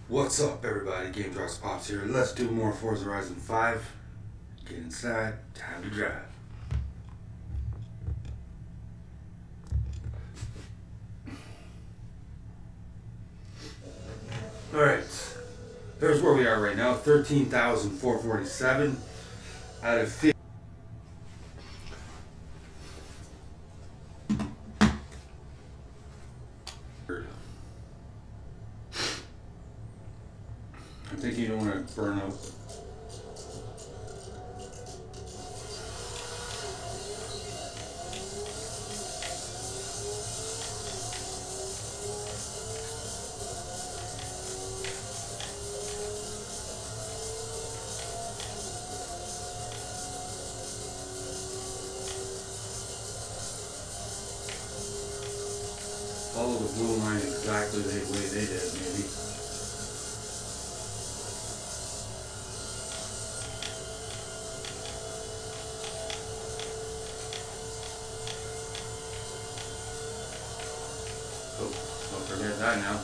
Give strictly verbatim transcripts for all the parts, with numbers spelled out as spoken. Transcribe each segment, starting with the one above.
What's up, everybody? gamedropspop here. Let's do more Forza Horizon five. Get inside. Time to drive. Alright. Here's where we are right now. thirteen thousand four hundred forty-seven out of fifty. I think you don't want to burn out. Follow the blue line exactly the way they did, maybe. Oh, don't forget that now.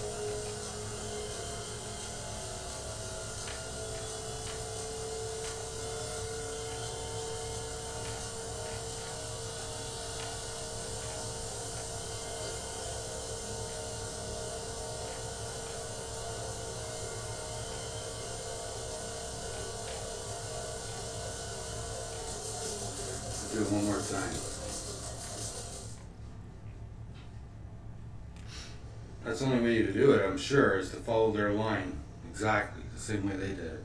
Do it one more time. That's the only way to do it, I'm sure, is to follow their line exactly the same way they did it.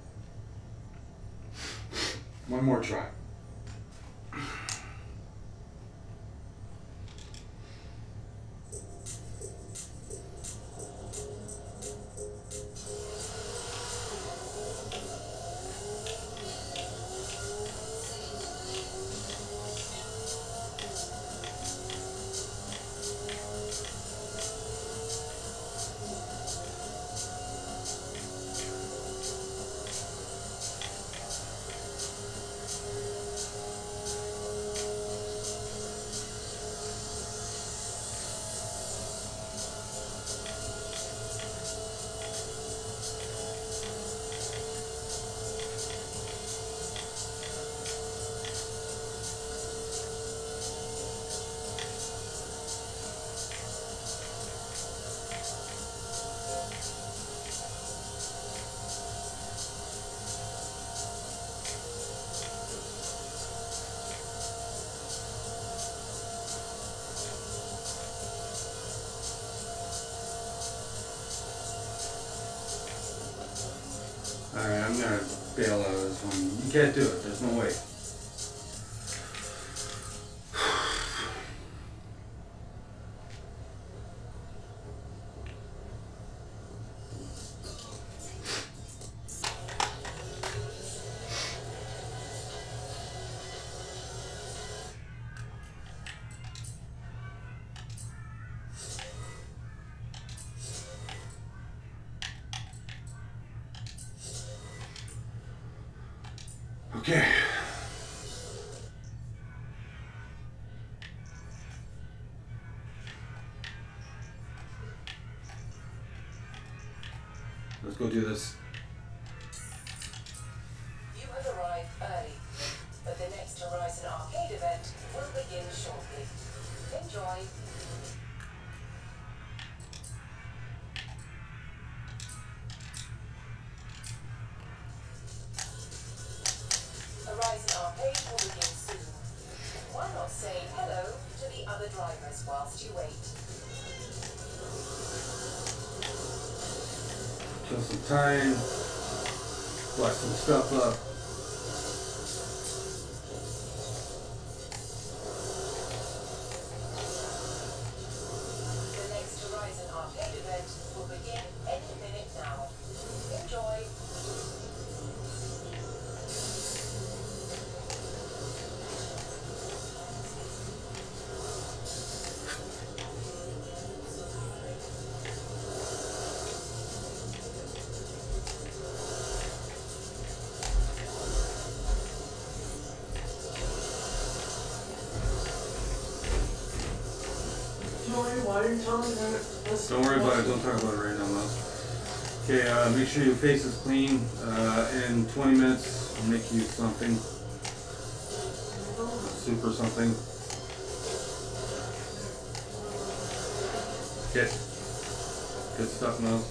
One more try. Alright, I'm gonna bail out of this one. You can't do it, there's no way. Okay. Let's go do this. You have arrived early, but the next Horizon Arcade event will begin shortly. Enjoy. Horizon Arcade will begin soon. Why not say hello to the other drivers whilst you wait? Kill some time. Bless some stuff up. The next Horizon Arcade event will begin any minute now. Enjoy. Don't worry about it. Don't talk about it right now, love. Okay, uh, make sure your face is clean. Uh, in twenty minutes, I'll make you something. Soup or something. Good. Good stuff, Miles.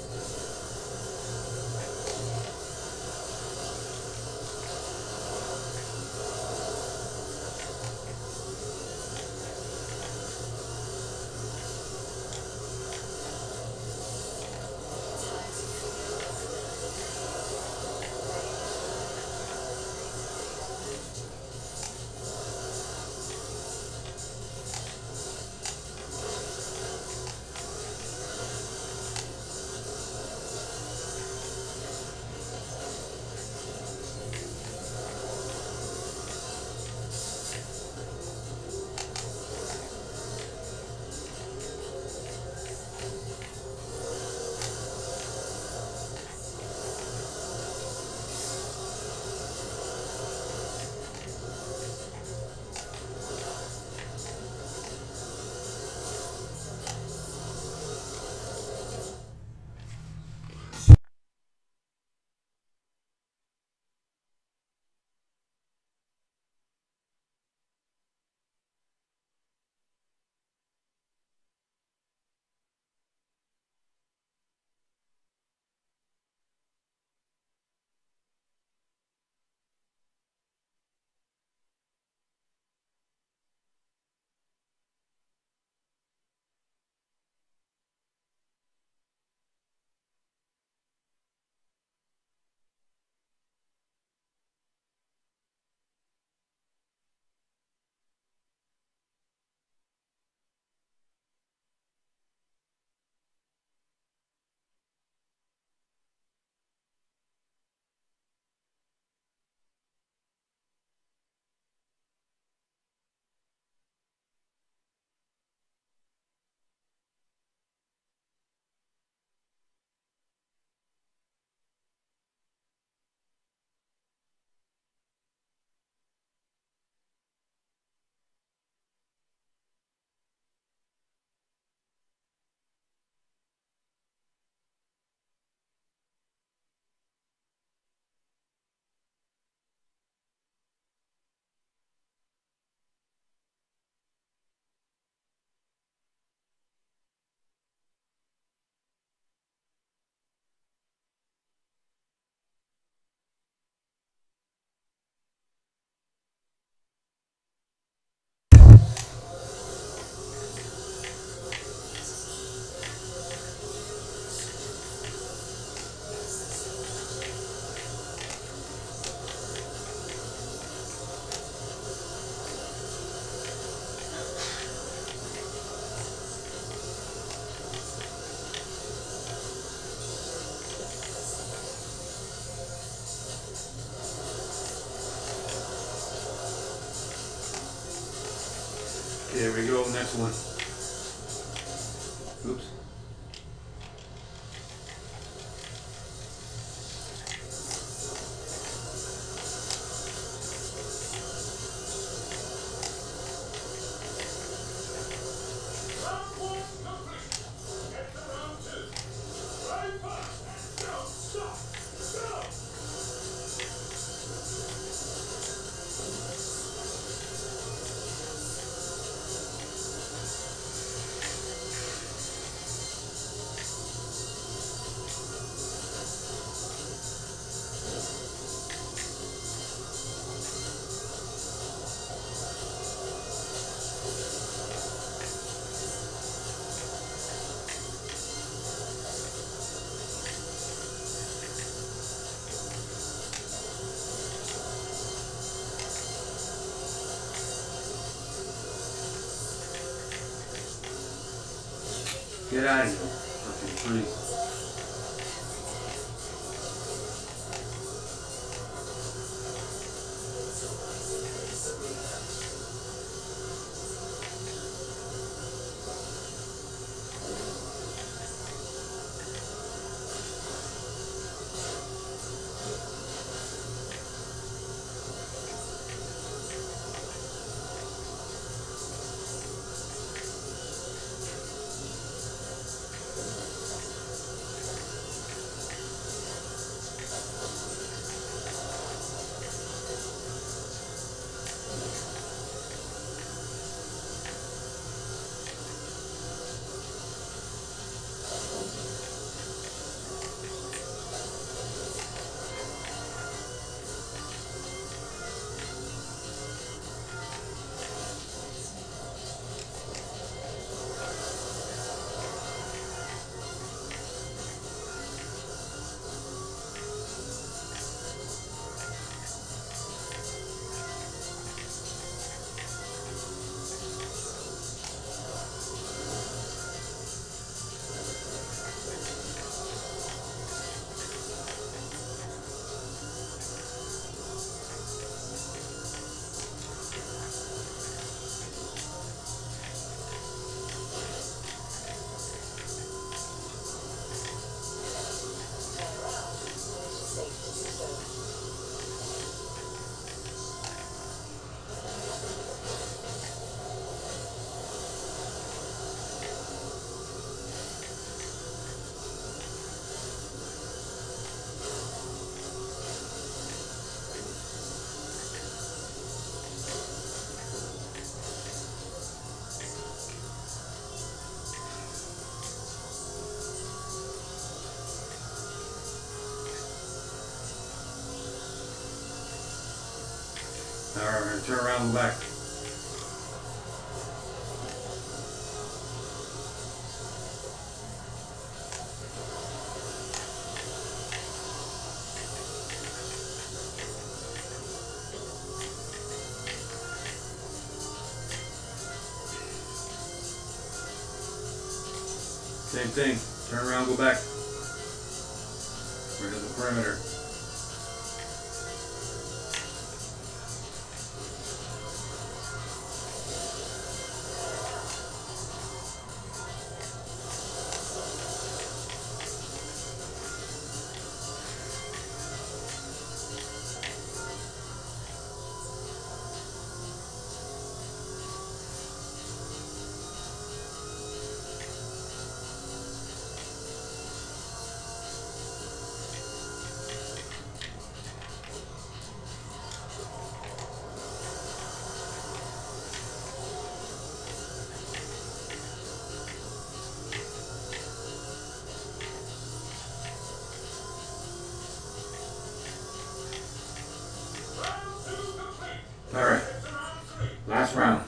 Here we go, next one. Oops. Get out of here. Fucking freeze. turn around and back. Same thing. Turn around, go back. Right to the perimeter. All right, last round.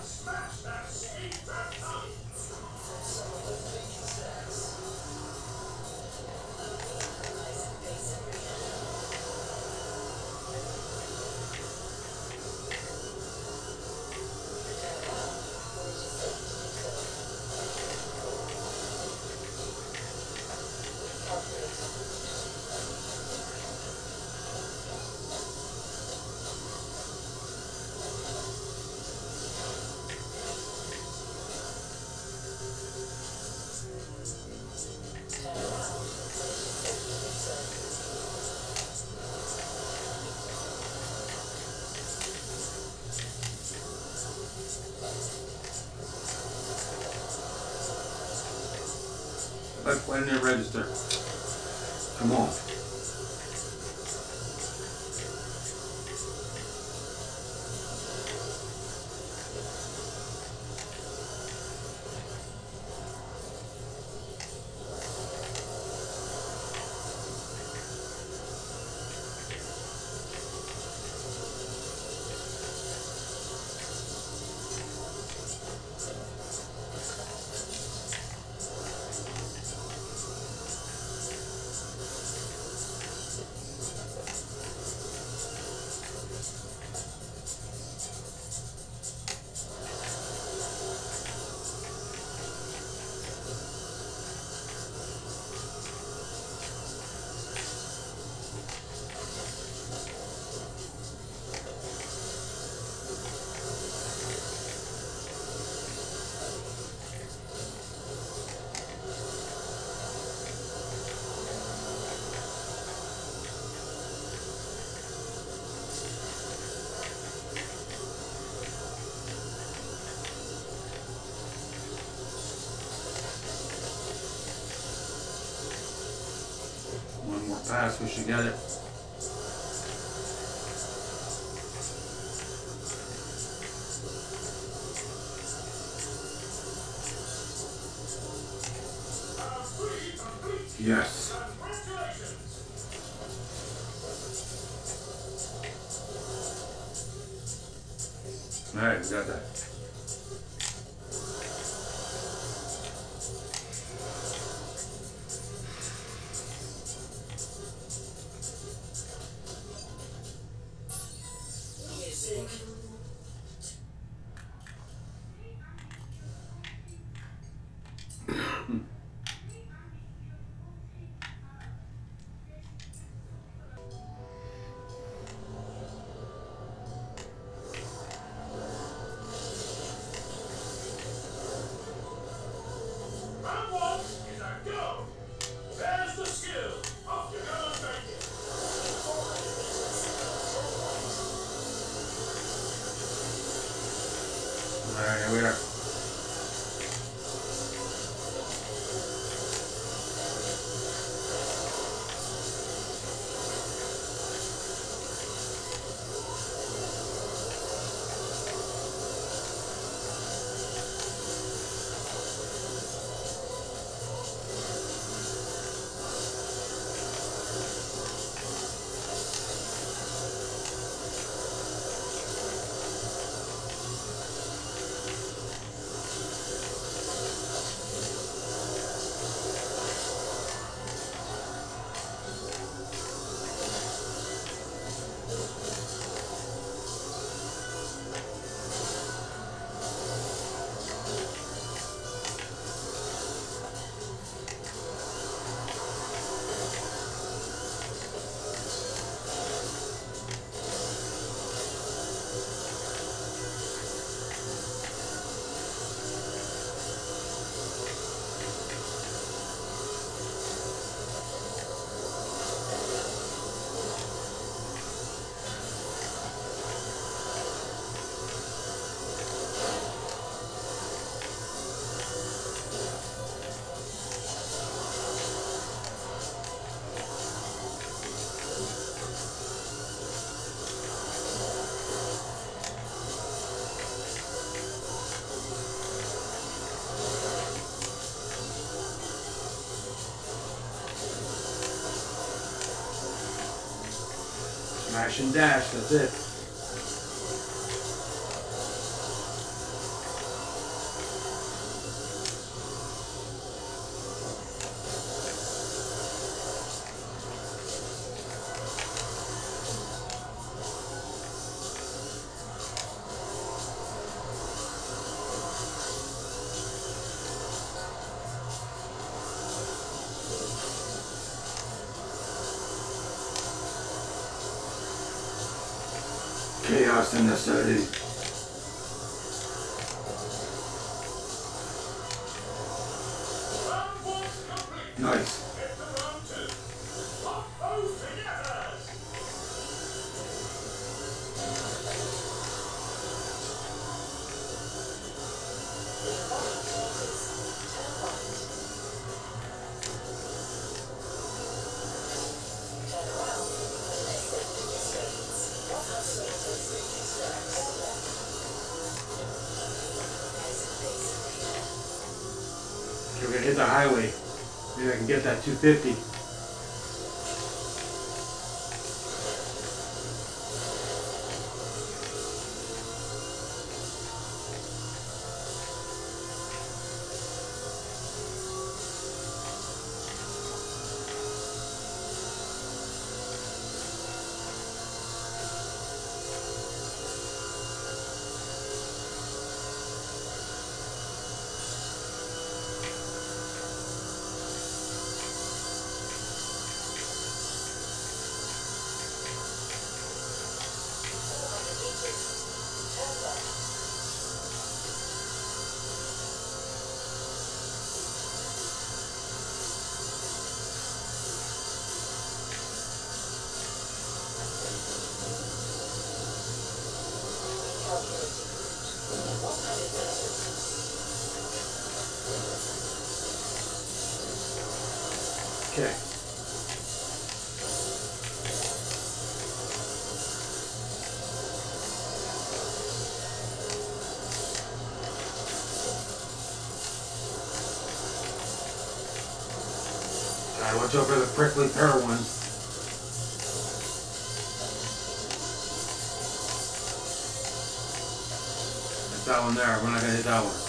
Like, why didn't it register? Come on. One more pass, we should get it. Yes. All right, we got that. Alright, here we are. Smash and dash, that's it. Chaos in the city. Nice. We're gonna hit the highway. Maybe I can get that two fifty. Okay. Alright, watch out for the prickly pear ones. That's that one there. We're not gonna hit that one.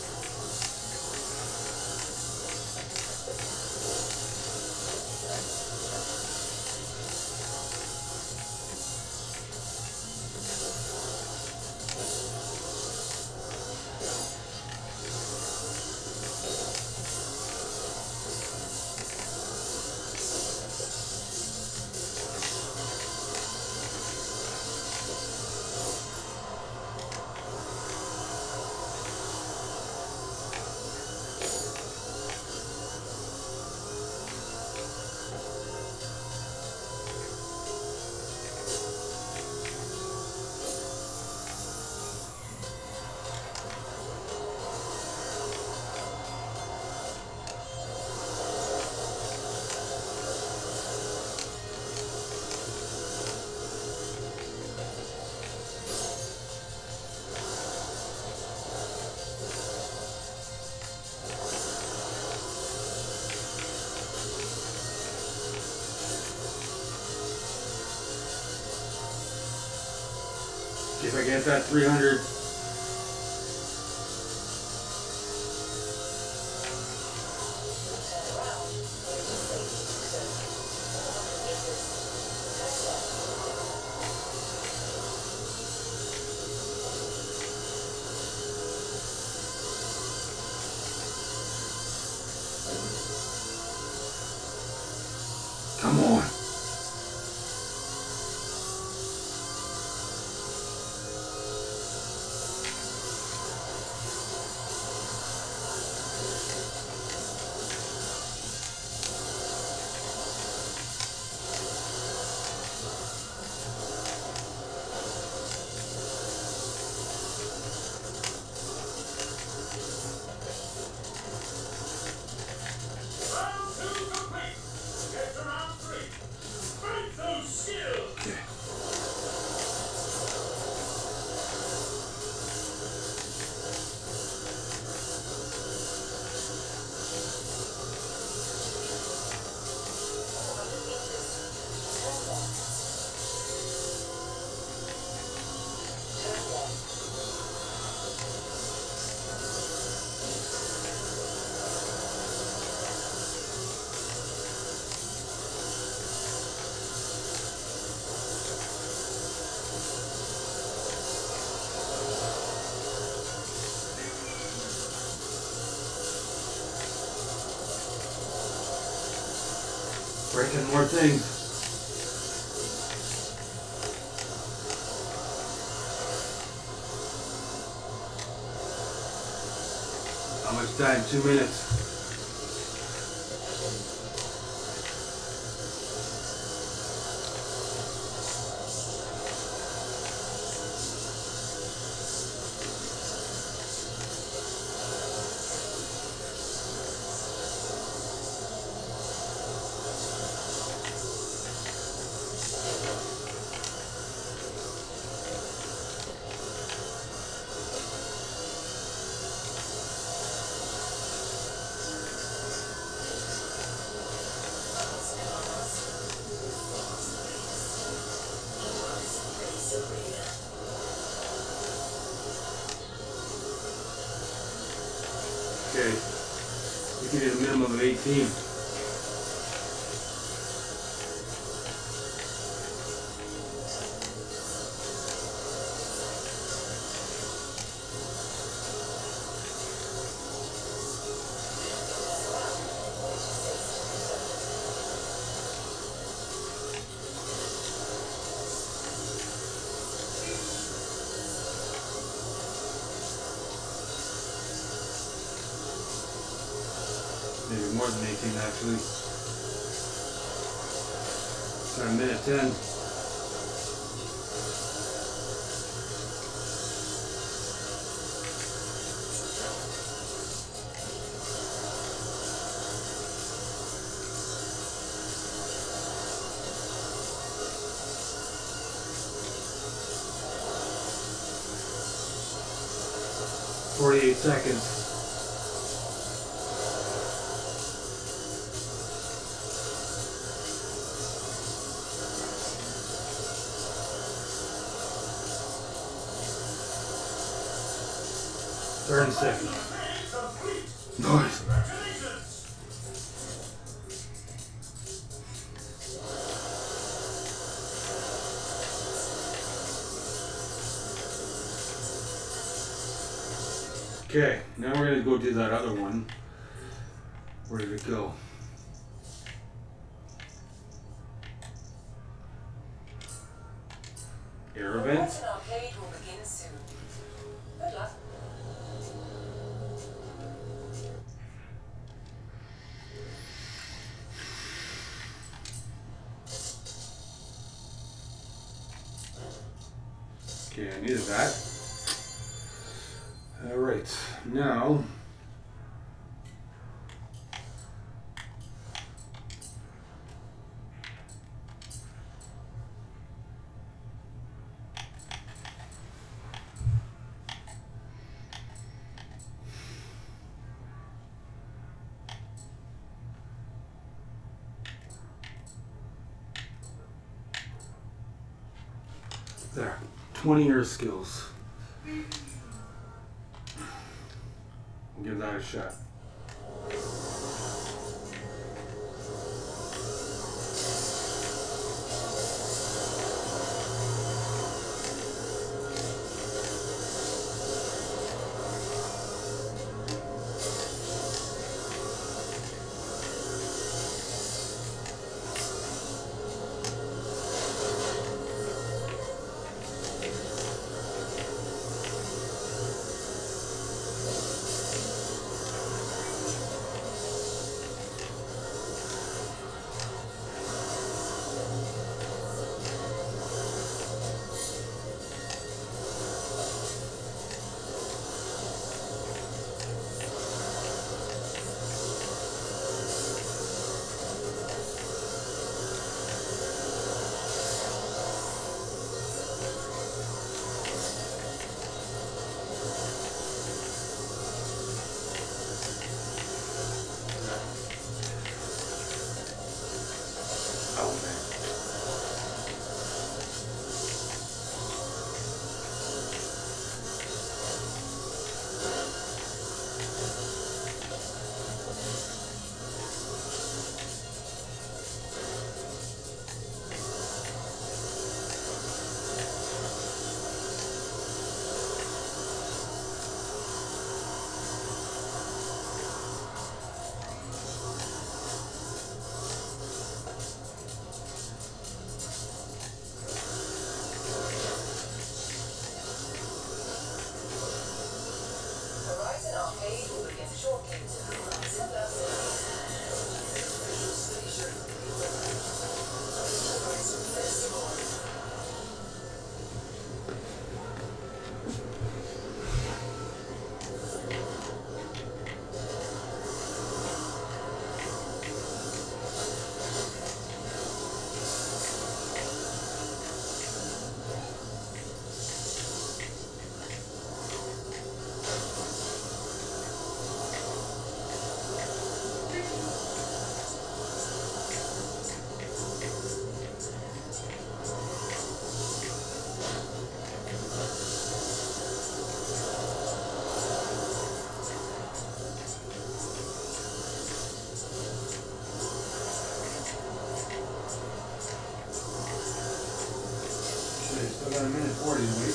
See if I get that three hundred. Come on. Breaking more things. How much time? Two minutes. Okay, you can get a minimum of eighteen. Maybe more than eighteen actually. Got a minute ten. Forty-eight seconds. Thirty seconds. Nice. Okay, now we're gonna go do that other one. Where did it go? Air event. Horizon Arcade will begin soon. Good luck. Okay, I needed that. All right, now there, twenty year skills. We'll give that a shot. recording, wait.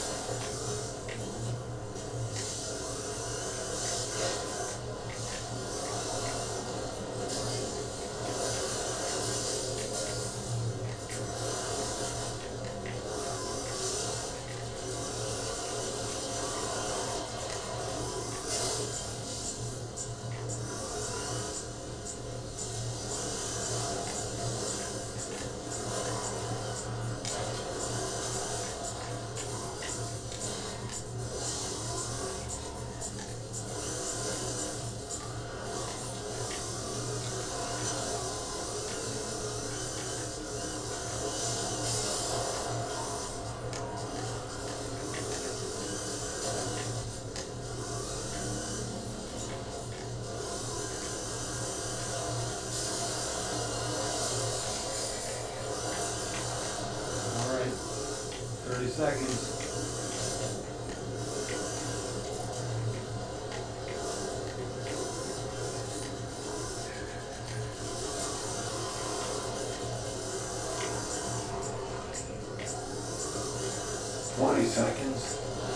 thirty seconds. twenty seconds.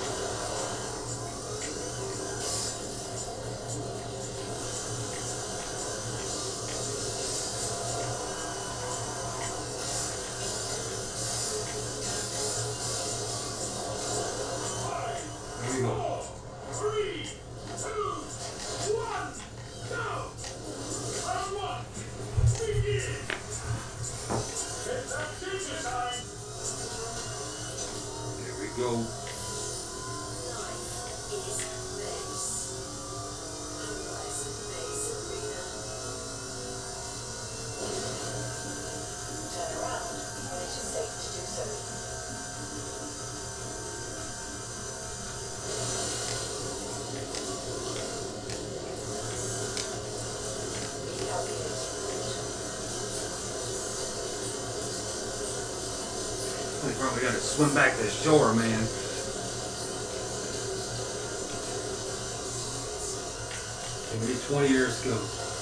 Here we go. Three, two, one, go! Round one, begin! It's action time! Here we go. I probably got to swim back to shore, man. Give me twenty years ago.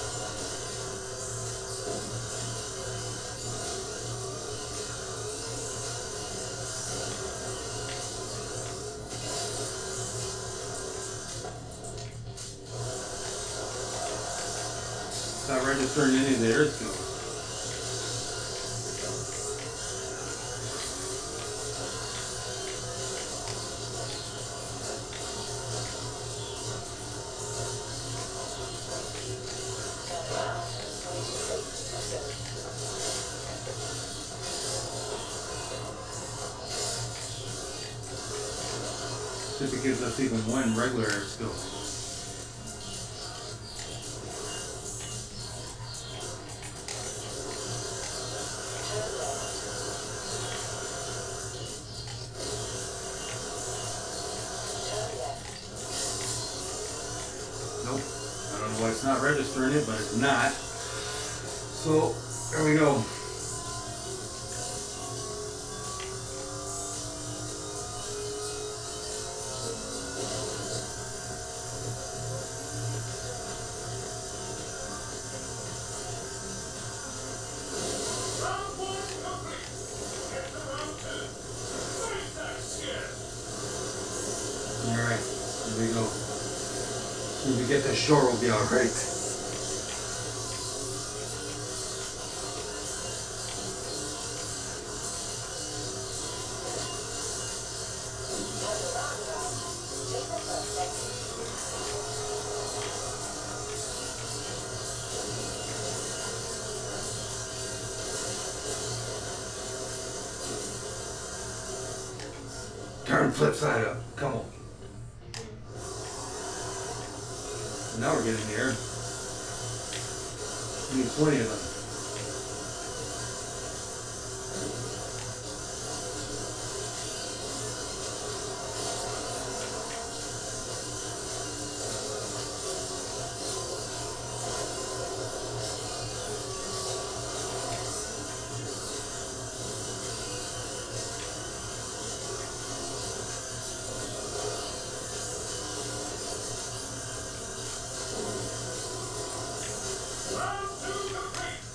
It's not registering any of the air skills. If it gives us even one regular air skill. Nope. I don't know why it's not registering it, but it's not. So, there we go. Alright, here we go. When we get to shore, we'll be alright. Turn flip side up. Come on. Now we're getting here. We need twenty of them. Round two complete.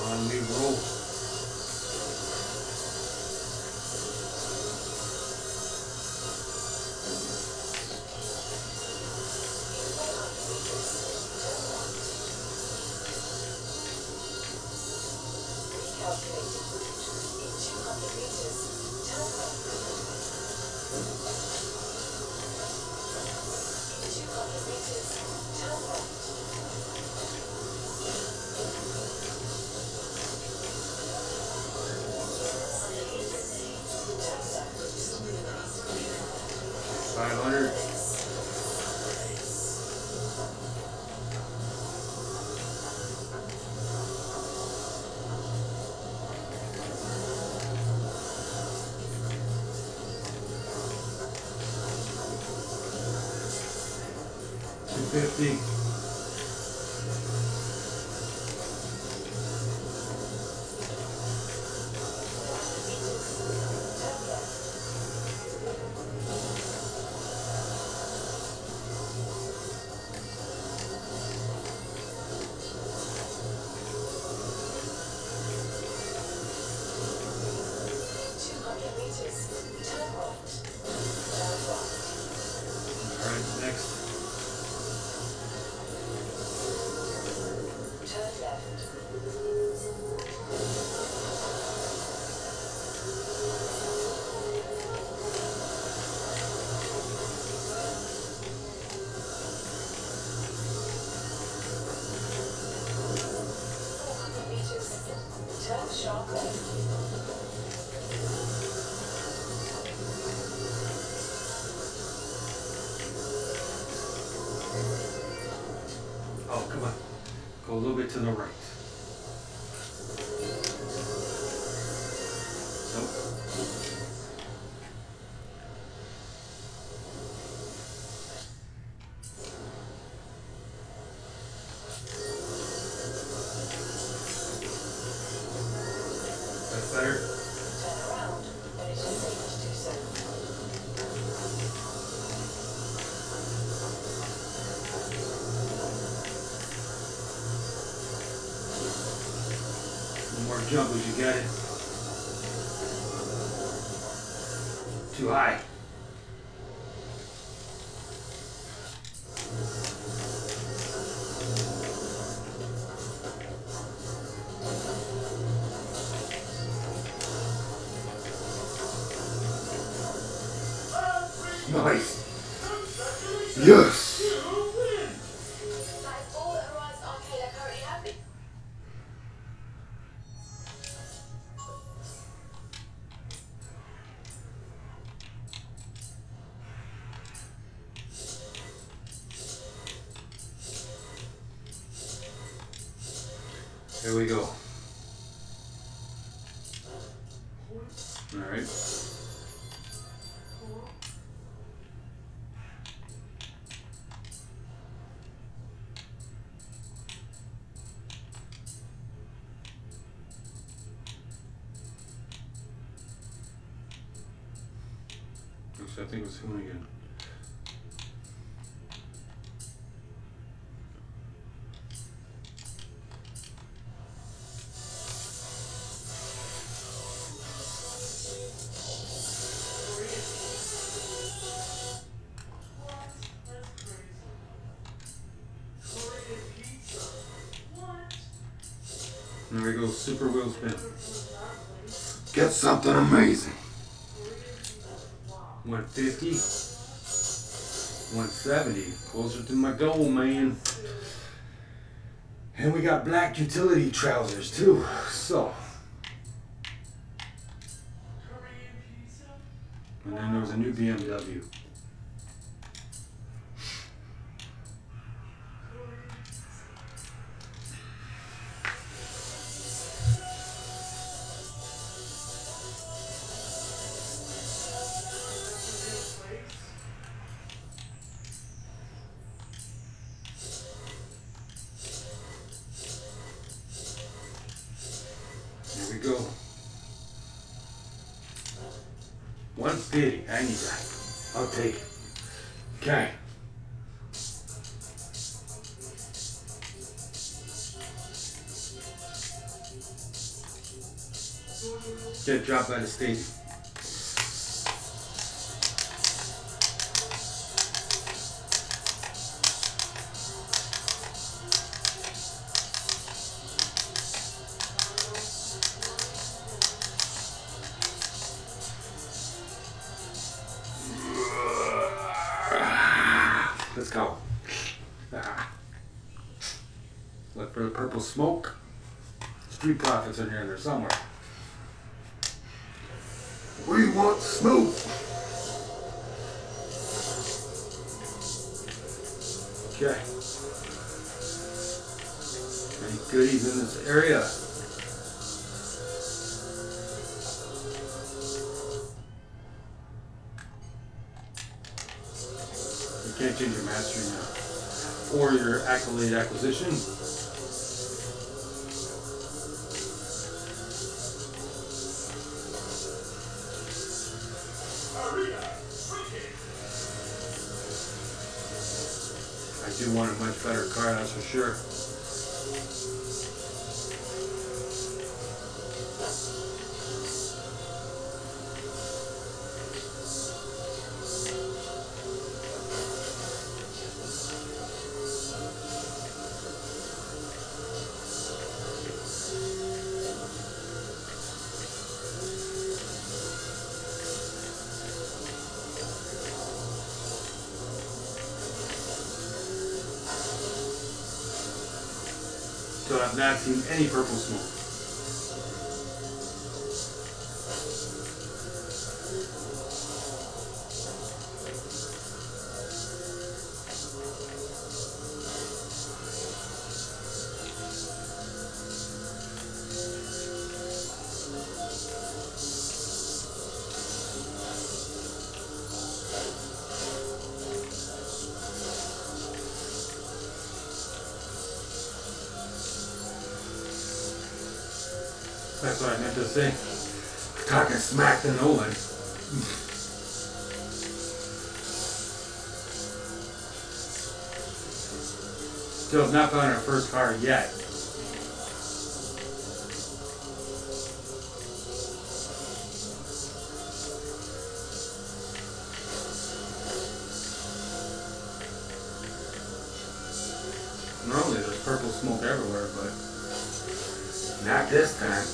On we roll. Five hundred. Two fifty. Oh, come on. Go a little bit to the right. Nope. That's better. Turn around when it is safe to do so. One more jump as you get it. Too high. Nice. Yes. That is all that Horizon Arcade are currently having. Here we go. All right. I think it was him again. There we go, super wheel spin. Get something amazing. one fifty, one seventy, closer to my goal, man. And we got black utility trousers too, so. And then there was a new B M W. Here we go. one fifty, I need that. I'll take it. Okay. Get dropped by the state. Let's go. Ah. Look for the purple smoke. Street Profits in here, in there somewhere. We want smoke. Okay. Any goodies in this area? You can't change your mastery now. Or your Accolade acquisition. I do want a much better car, that's for sure. So I've not seen any purple smoke. That's what I meant to say. Talking smack to no one. Still have not found our first car yet. Normally there's purple smoke everywhere, but not this time.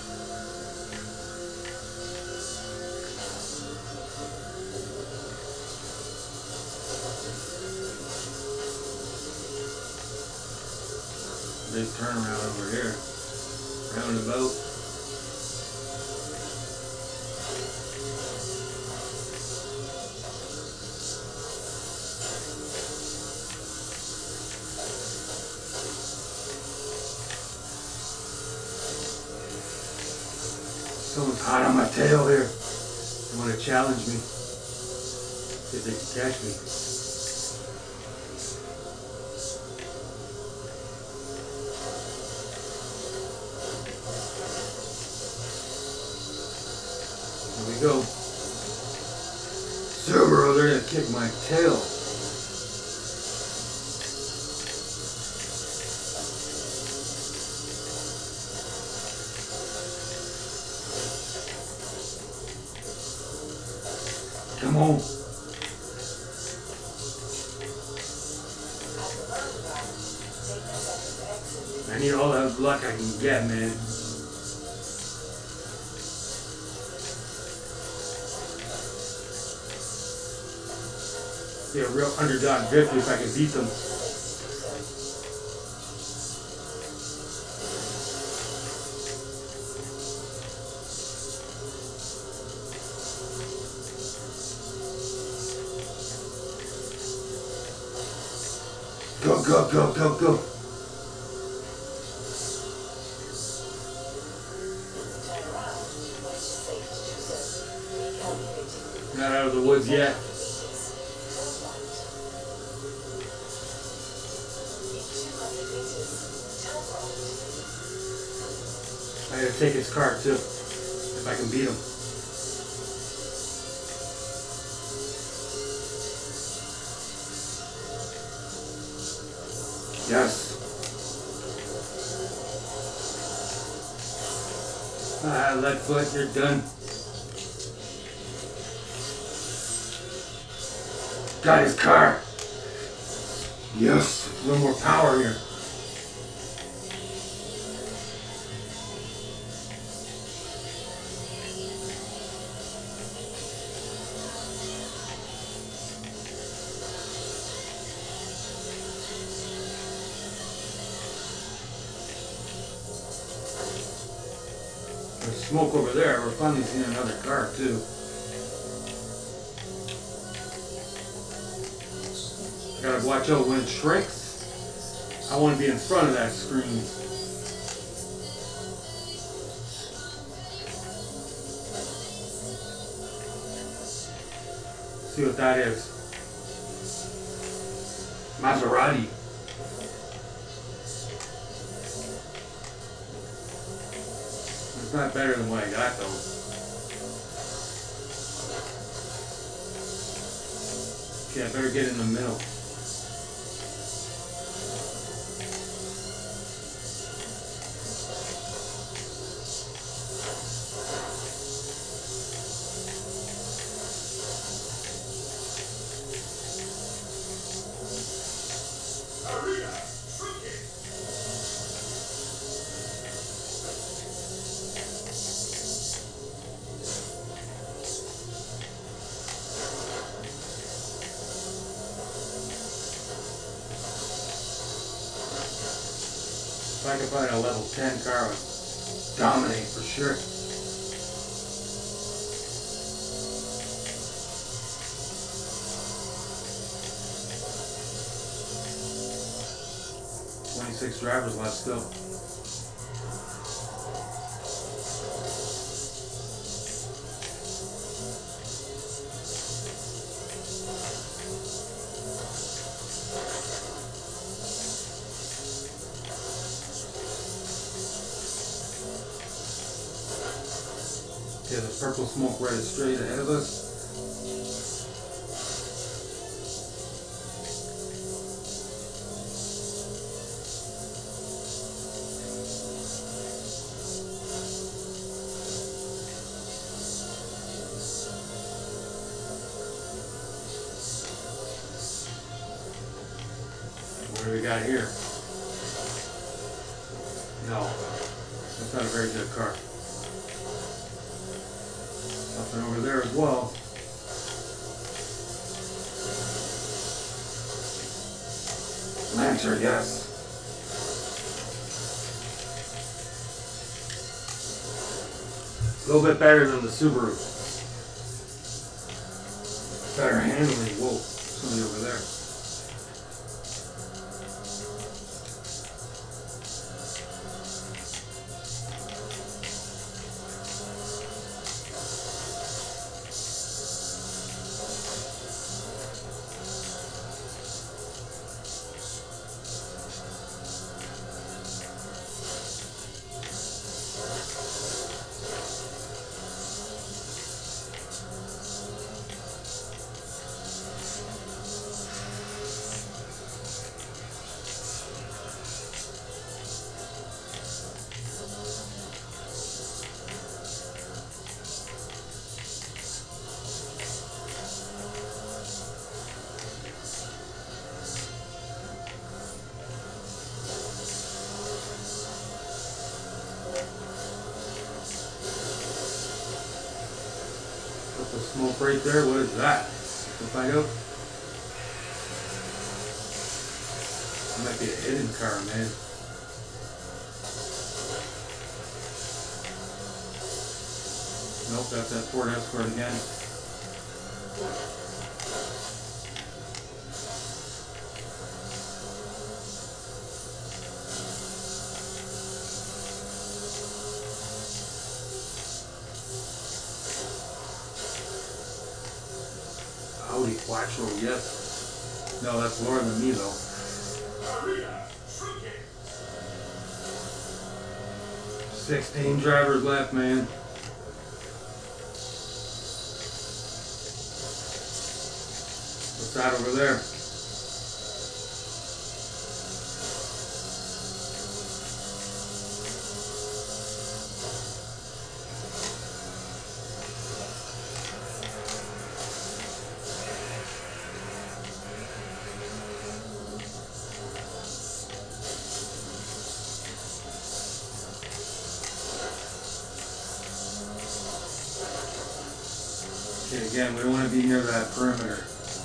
Big turnaround over here. Roundabout. Someone's hot on my tail here. They want to challenge me. See if they can catch me. Here we go. Subaru, they're gonna kick my tail. Come on. I need all that luck I can get, man. Be a real underdog victory if I can beat them. Go, go, go, go, go. Not out of the woods yet. I gotta take his car too, if I can beat him. Yes. Ah, left foot, you're done. Got his car. Yes, a little more power here. There's smoke over there. We're finally seeing another car too. I gotta watch out when it shrinks. I want to be in front of that screen. See what that is. Maserati. It's not better than what I got though. Okay, I better get in the middle. If I can find a level ten car, I would dominate for sure. twenty-six drivers left still. Yeah, the purple smoke right straight ahead of us. What do we got here? No, that's not a very good car. Something over there as well. Lancer, yes. A little bit better than the Subaru. Better handling. Whoa, somebody over there. Put the smoke right there. What is that? Let's find out. It might be a hidden car, man. Nope, that's that Ford Escort again. Audi Quattro, yes. No, that's lower than me though. sixteen drivers left, man. What's that over there? Okay, again, we don't want to be near that perimeter.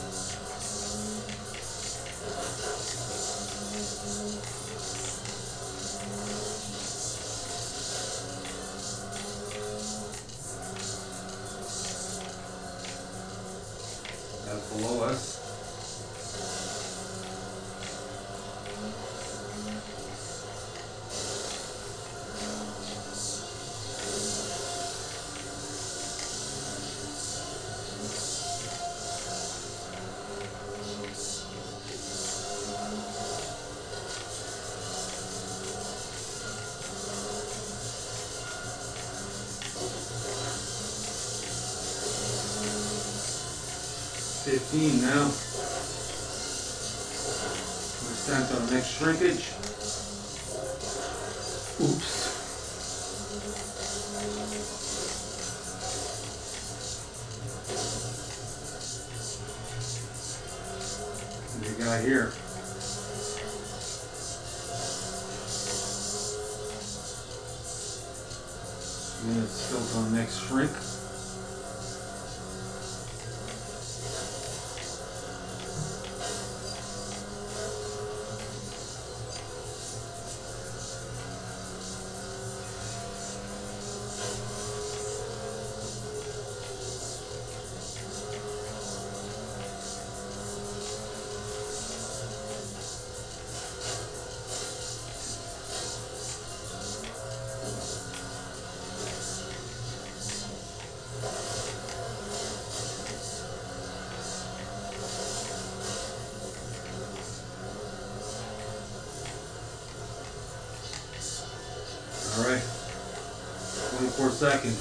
That's below us. fifteen now. We're sent on the next shrinkage. Oops. What do we got here? Minutes still on the next shrink. Alright, twenty-four seconds.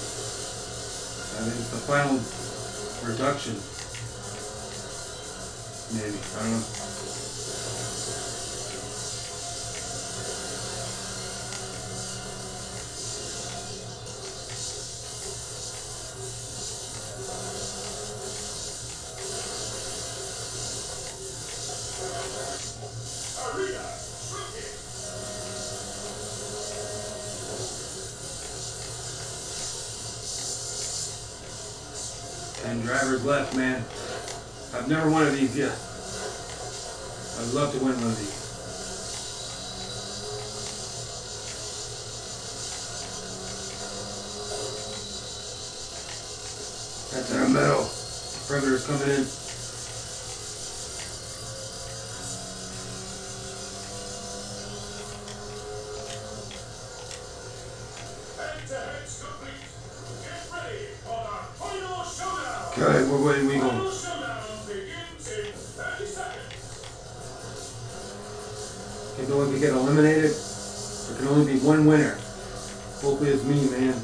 I think it's the final reduction. Maybe, I don't know. Ten drivers left, man. I've never won one of these yet. I'd love to win one of these. That's in the middle. Predator's coming in. Okay, we're waiting, we go. Okay, no one can get eliminated. There can only be one winner. Hopefully it's me, man.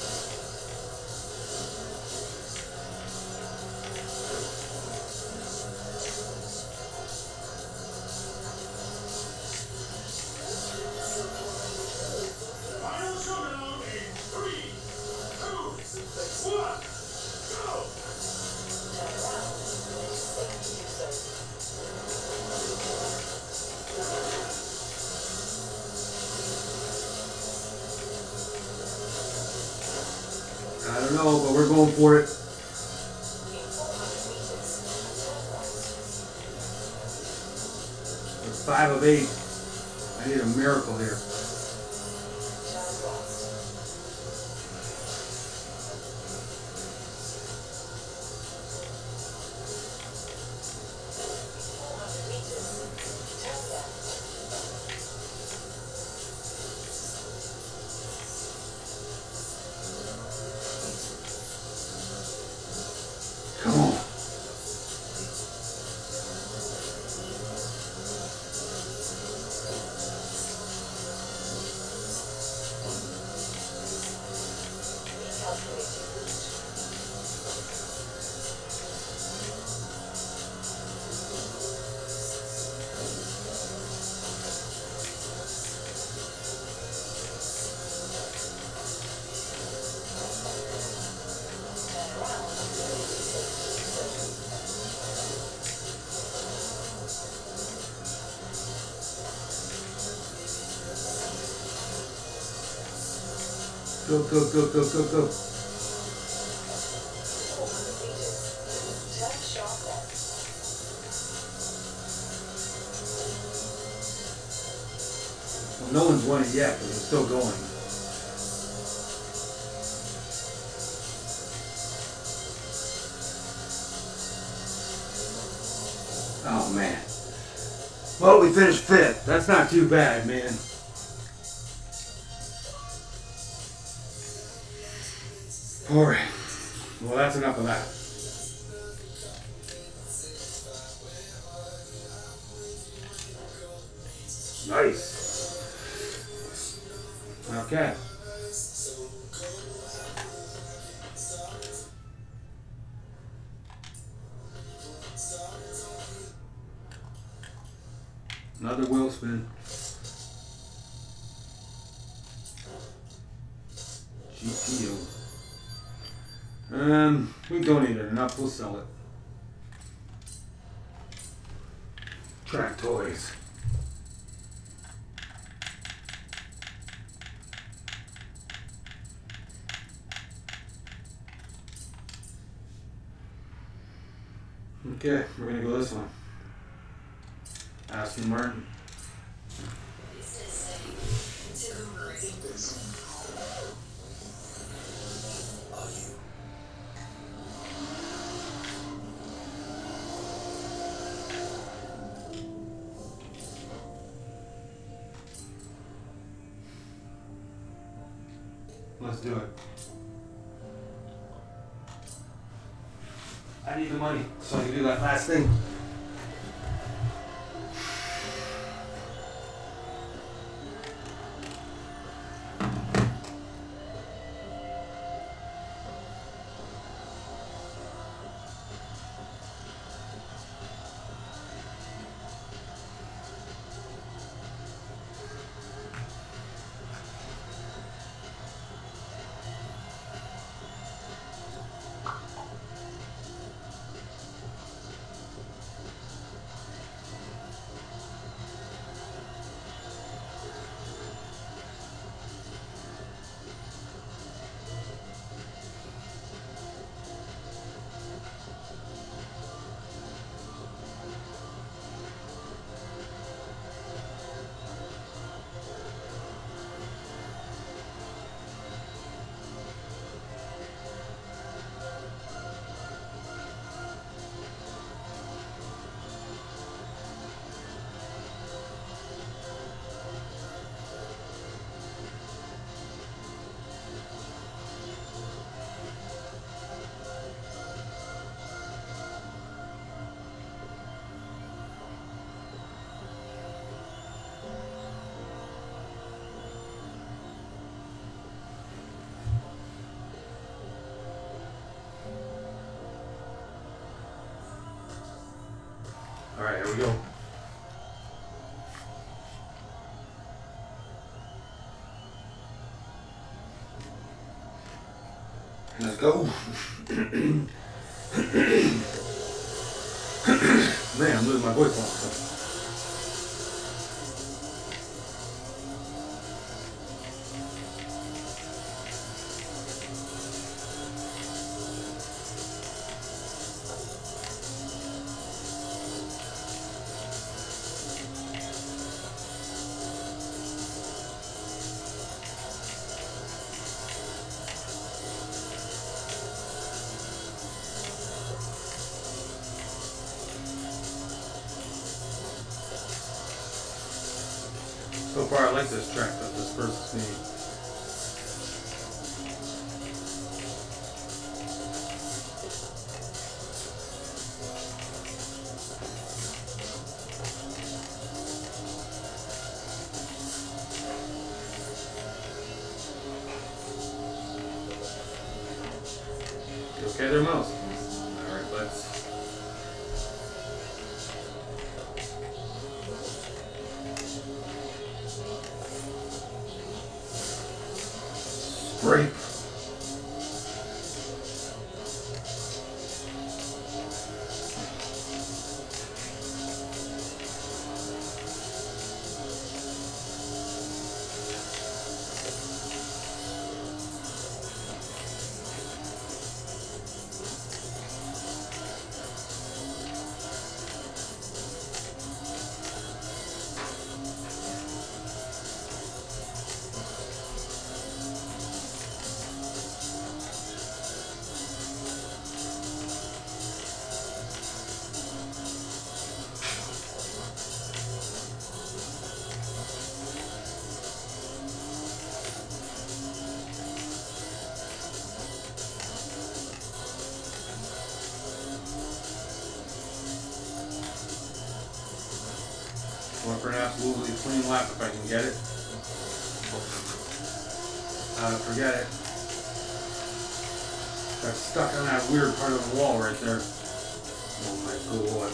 I don't know, but we're going for it. We're five of eight. I need a miracle here. Come on. Go, go, go, go, go, go. No one's won it yet, but it's still going. Oh man. Well, we finished fifth. That's not too bad, man. Alright. Well, that's enough of that. Nice. Okay. Another wheel spin. G P U. Um, we donated enough, we'll sell it. Track toys. Okay, we're gonna go this one. Aston Martin. Let's do it. I need the money so I can do that last thing. All right, here we go. Let's go. Man, I'm losing my voice on stuff. So far, I like this track that this person's made. You okay there, Mouse? Alright, let's... Scrape. absolutely clean lap if I can get it. Uh, forget it. Got stuck on that weird part of the wall right there. Oh my god.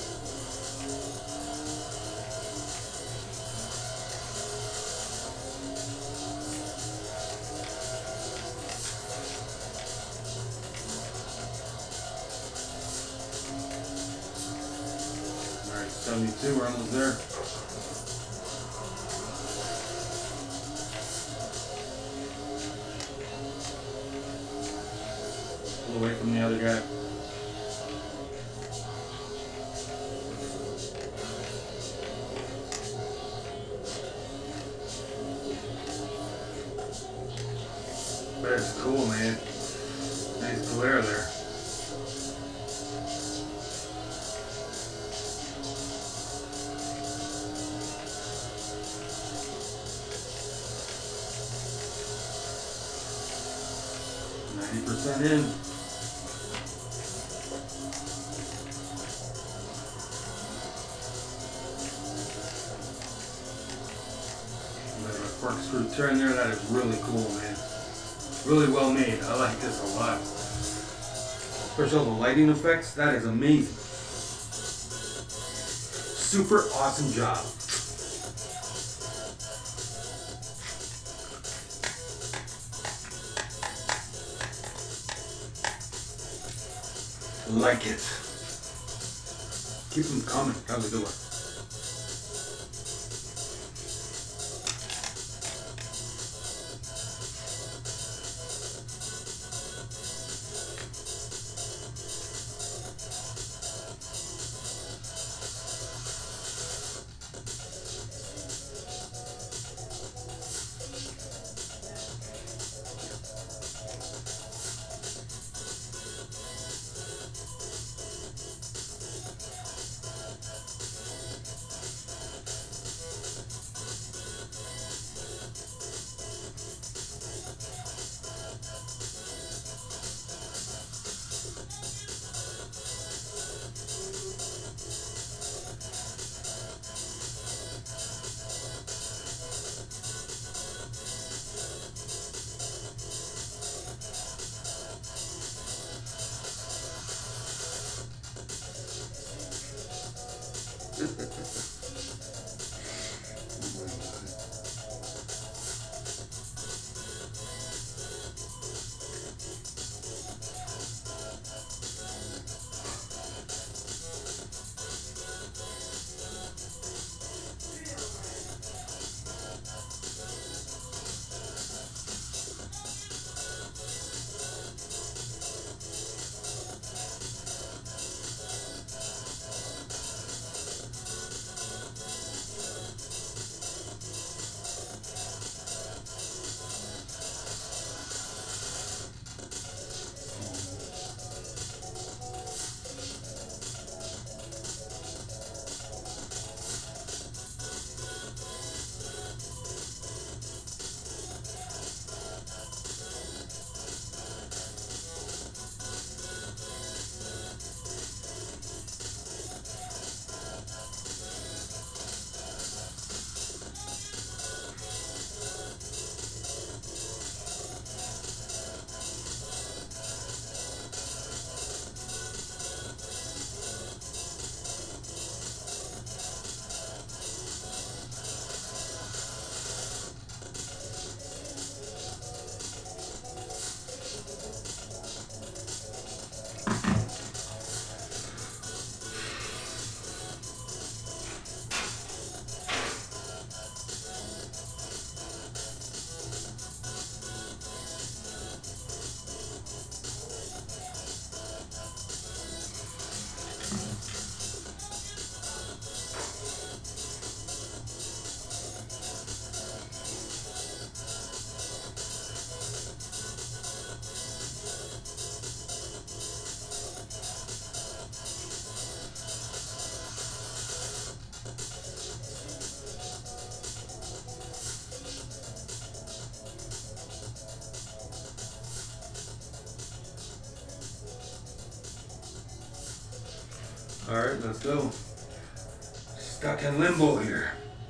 Alright, seventy-two, we're almost there. Away from the other guy. But it's cool, man. Nice glare there. ninety percent in. Corkscrew turn there, that is really cool, man. Really well made. I like this a lot. Especially all the lighting effects, that is amazing. Super awesome job. Like it. Keep them coming. How's it doing? Alright, let's go. Stuck in limbo here.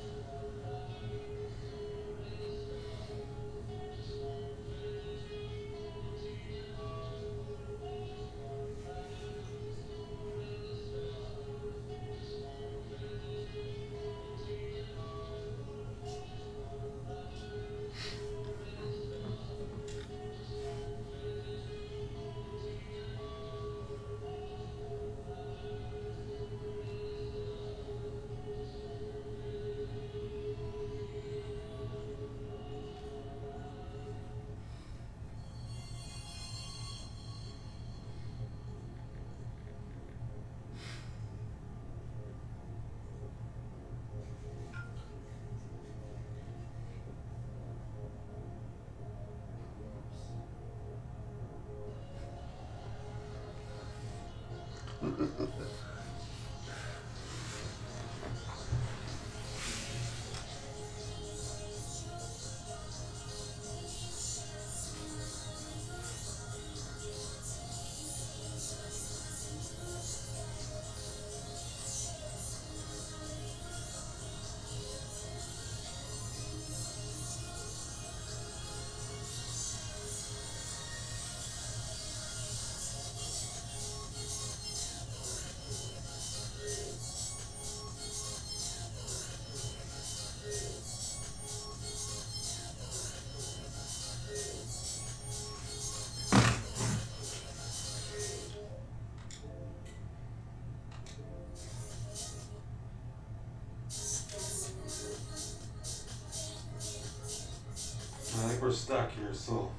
So.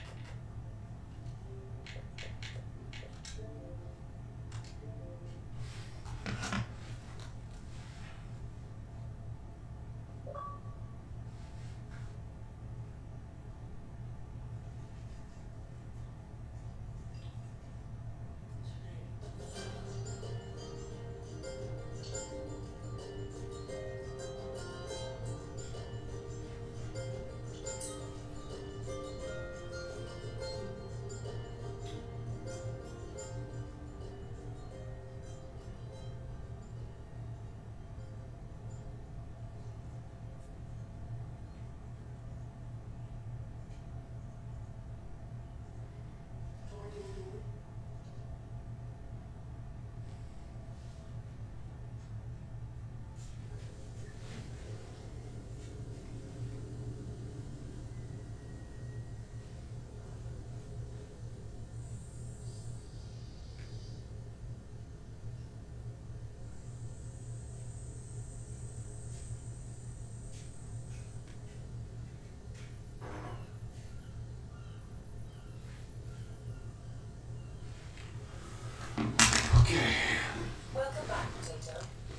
Okay. Welcome back, Potato.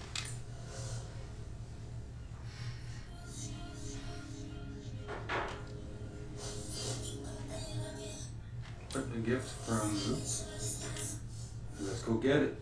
Put the gift from. Let's go get it.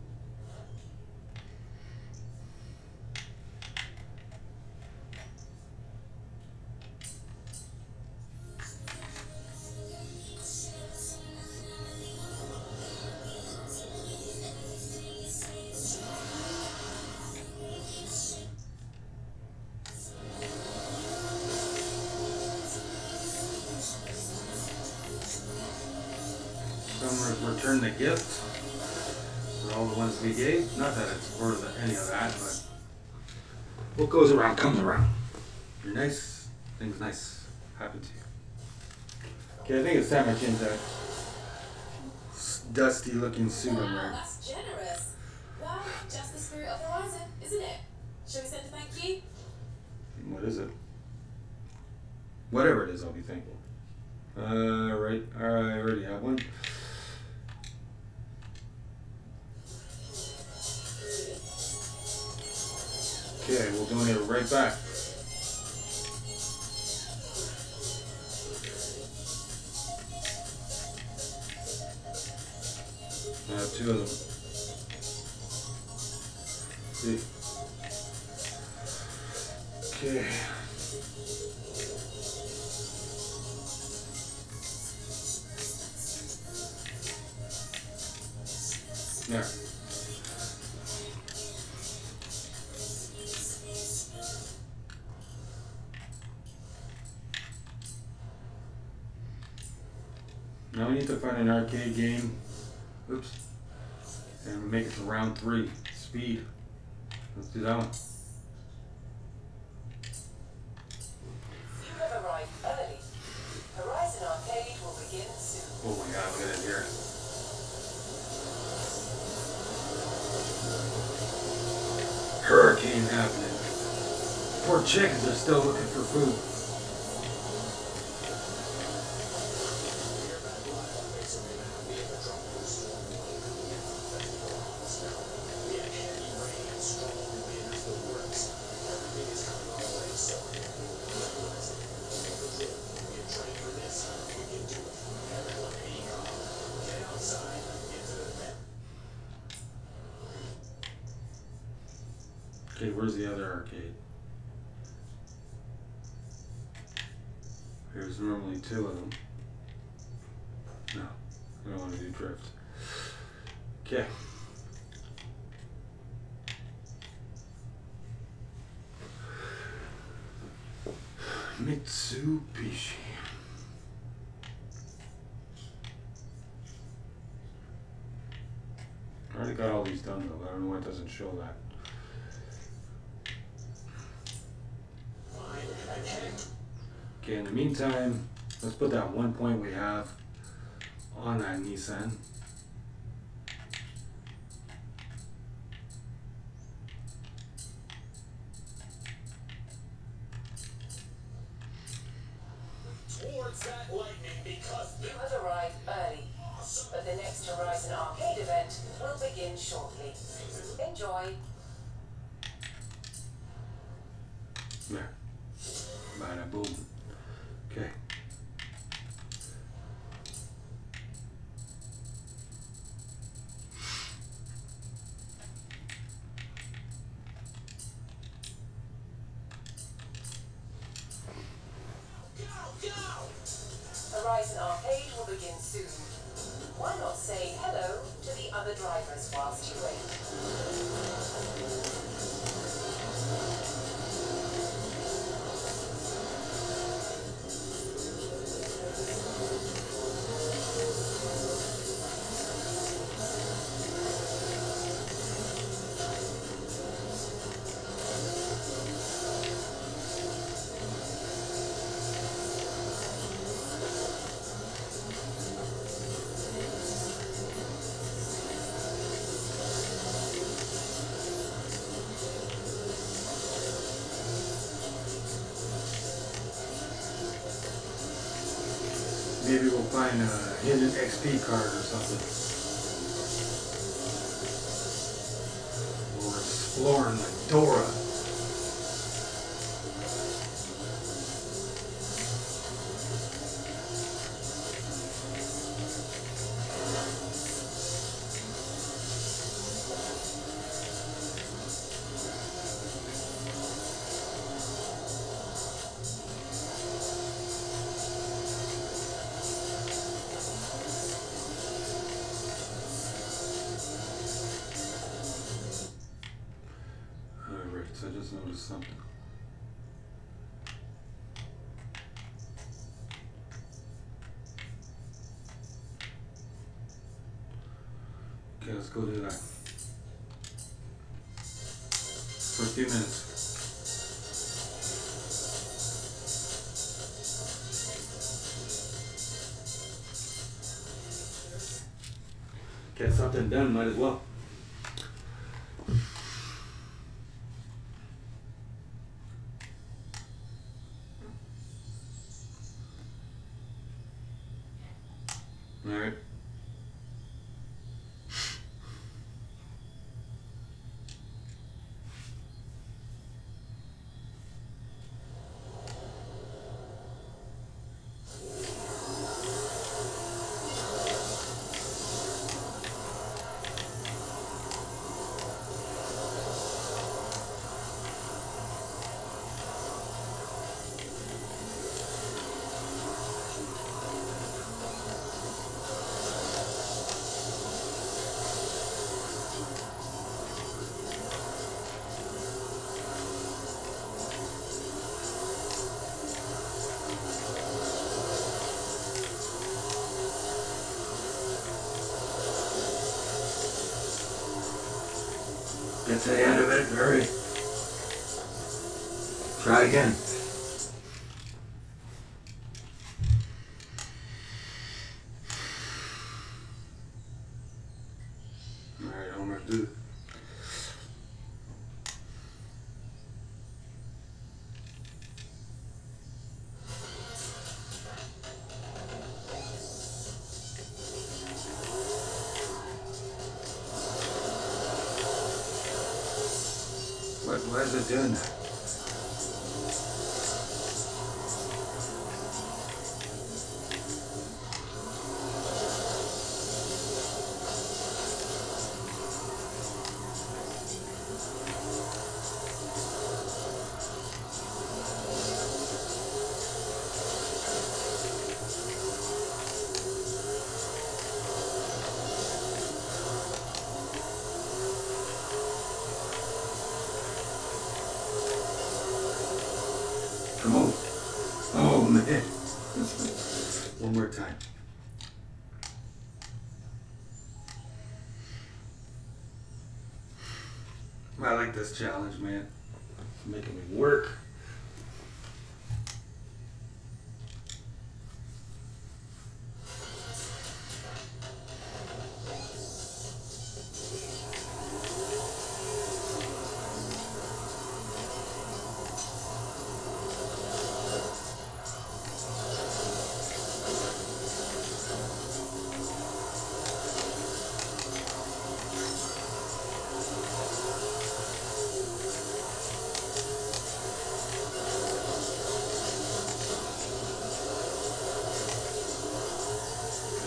Return the gift for all the ones we gave. Not that it's for the, any of that, but what goes around comes around. You're nice, things nice happen to you. Okay, I think it's time I change that dusty looking suit I'm Wow, wearing. that's generous. Well, just the spirit of Horizon, isn't it? Shall we send a thank you? What is it? Whatever it is, I'll be thankful. Uh, right, alright, I already have one. Okay, we'll donate it right back. I have two of them. See? Okay. There. Now we need to find an arcade game. Oops. And make it to round three. Speed. Let's do that one. You have arrived early. Horizon Arcade will begin soon. Oh my god, look at it here. Hurricane happening. Poor chickens are still looking for food. Okay, where's the other arcade? There's normally two of them. No, I don't want to do drift. Okay. Mitsubishi. I already got all these done though, but I don't know why it doesn't show that. Okay, in the meantime, let's put that one point we have on that Nissan. Towards that the next Horizon Arcade event will begin shortly. Enjoy. There. Bada boom. Okay. Horizon Arcade will begin soon. Why not say hello to the other drivers whilst you wait? Maybe we'll find a hidden X P card or something. We're exploring like Dora. I just noticed something. Okay, let's go do that for a few minutes. Get something done, might as well. All right. Get to the end of it, hurry. Try again. Alright, I'm gonna do it. What, why is it doing that? Come on. Oh man. One more time. I like this challenge, man. It's making me work.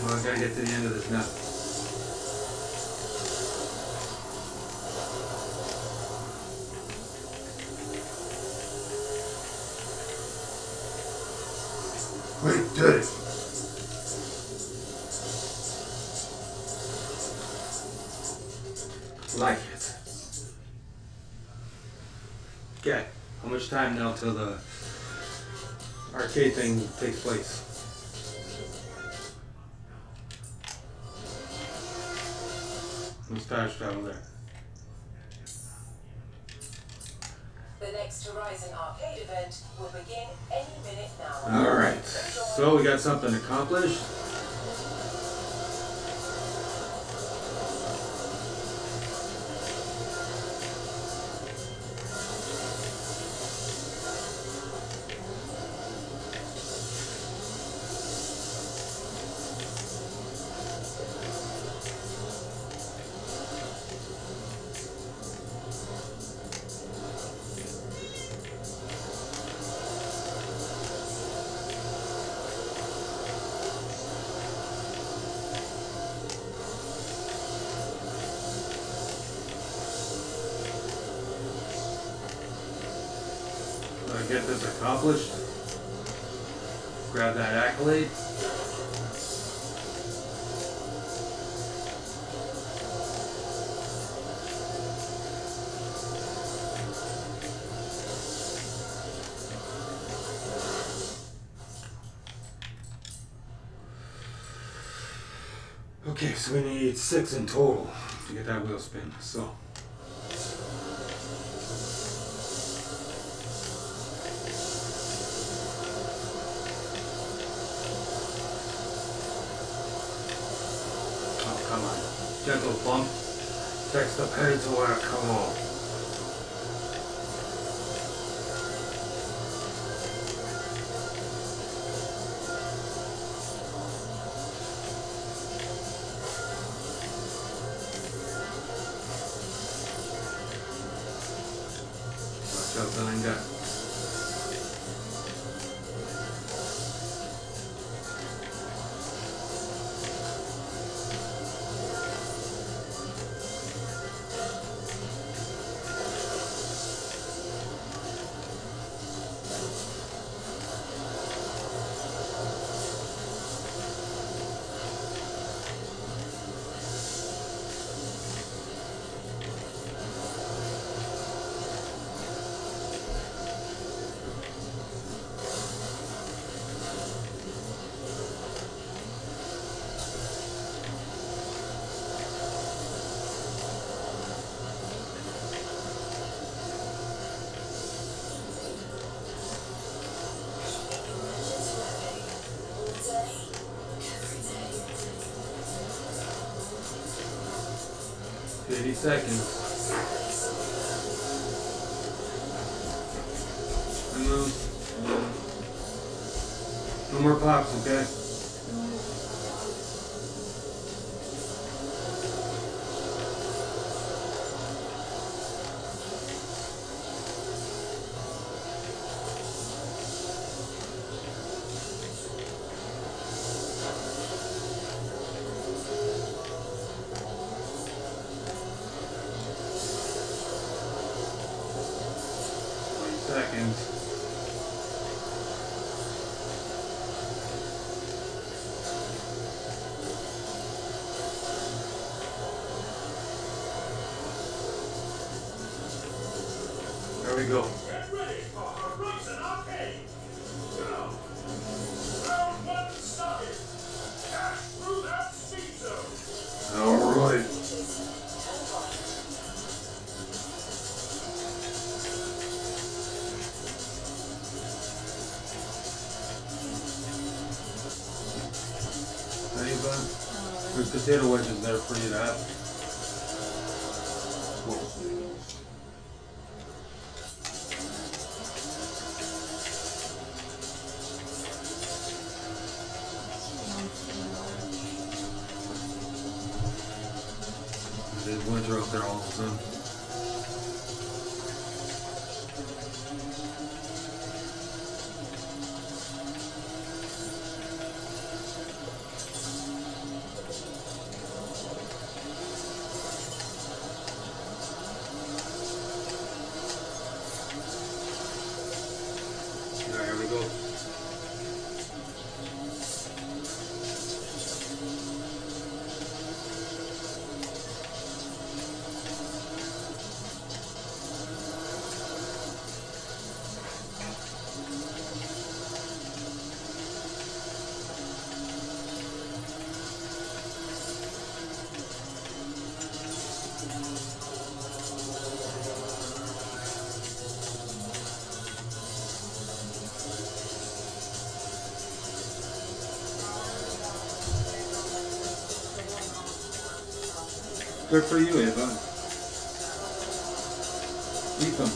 I gotta get to the end of this now. Wait, did it. Like it. Okay, how much time now till the arcade thing takes place? Let's fast travel there. The next Horizon arcade event will begin any minute now. Alright, so we got something accomplished. Get this accomplished. Grab that accolade. Okay, so we need six in total to get that wheel spin. So. Come on. Gentle bump. Takes the pain to work. Come on. Watch out, Belinda. eighty seconds. Move. No more pops, okay? Seconds. There we go. Get ready for Horizon Arcade. Now, round one started. Dash through that speed zone. All right. There's potato wedges there for you to have. There's winter out there all of a sudden. Good for you, Ava. Eat them.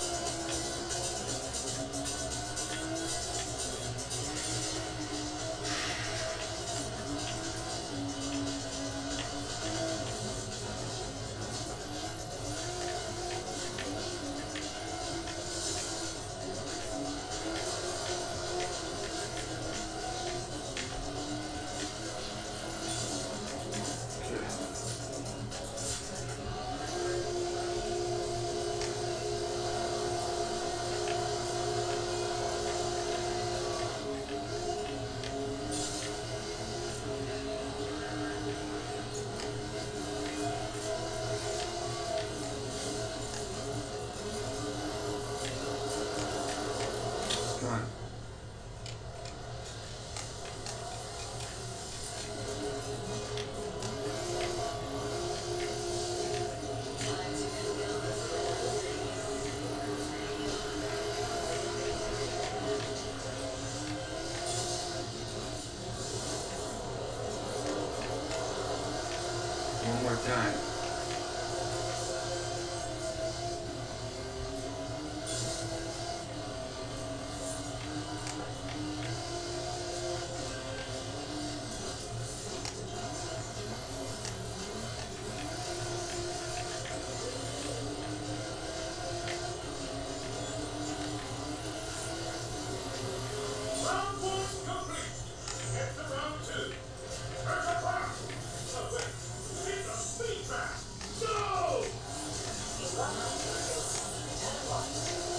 One more time. Round one complete. Get to round two. There's a clap. So wait, it's a speed trap. Go! In one hundred feet, turn right.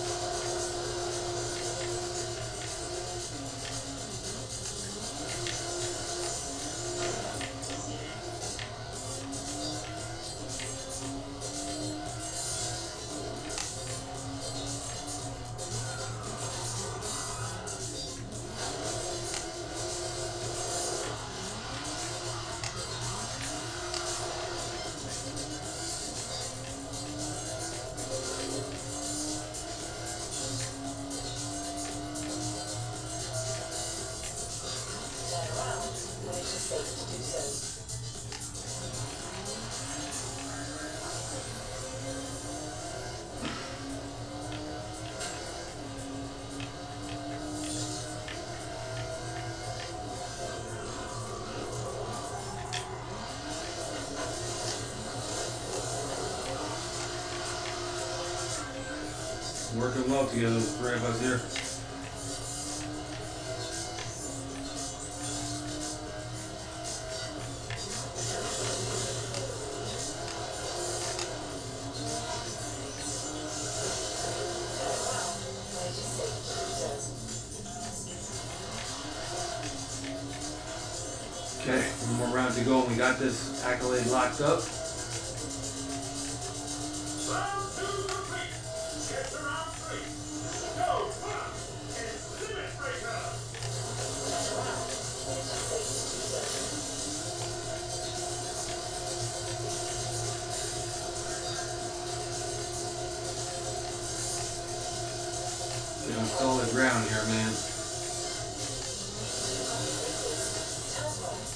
Turn around when it is safe to do so. Working well together, the three of us here. Turn around when it is safe to do so. Okay, one more round to go and we got this accolade locked up. Round two complete. Get to round three. Go! Clap! It's Limit Breaker. Turn around when it is safe to do so. Get on solid ground here, man. Turn right.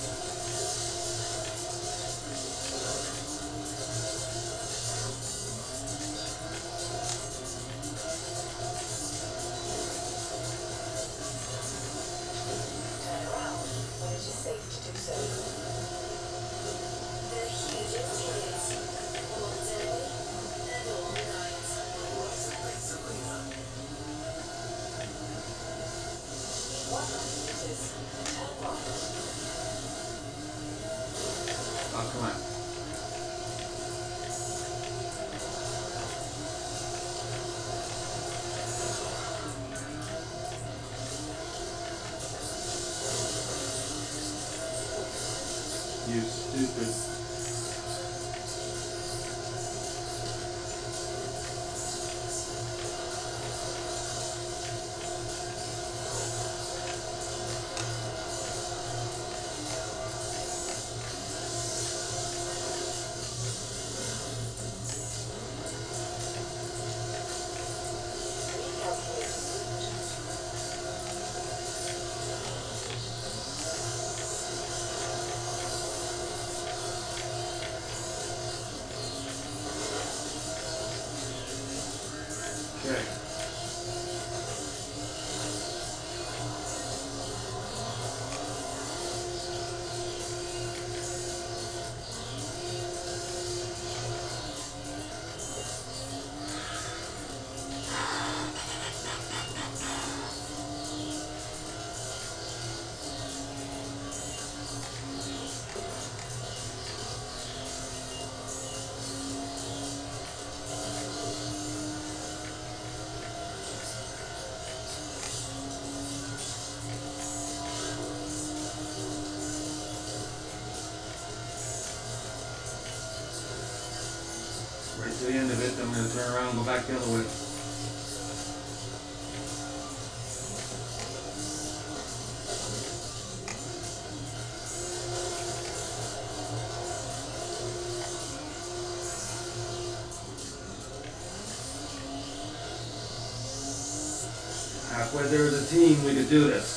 Turn around when it is safe to do so. The hugest hits, all day and all night. one hundred meters, turn right. Oh, come on. You stupid. Okay. Right to the end of it, I'm going to turn around and go back the other way. Halfway there as a team, we could do this.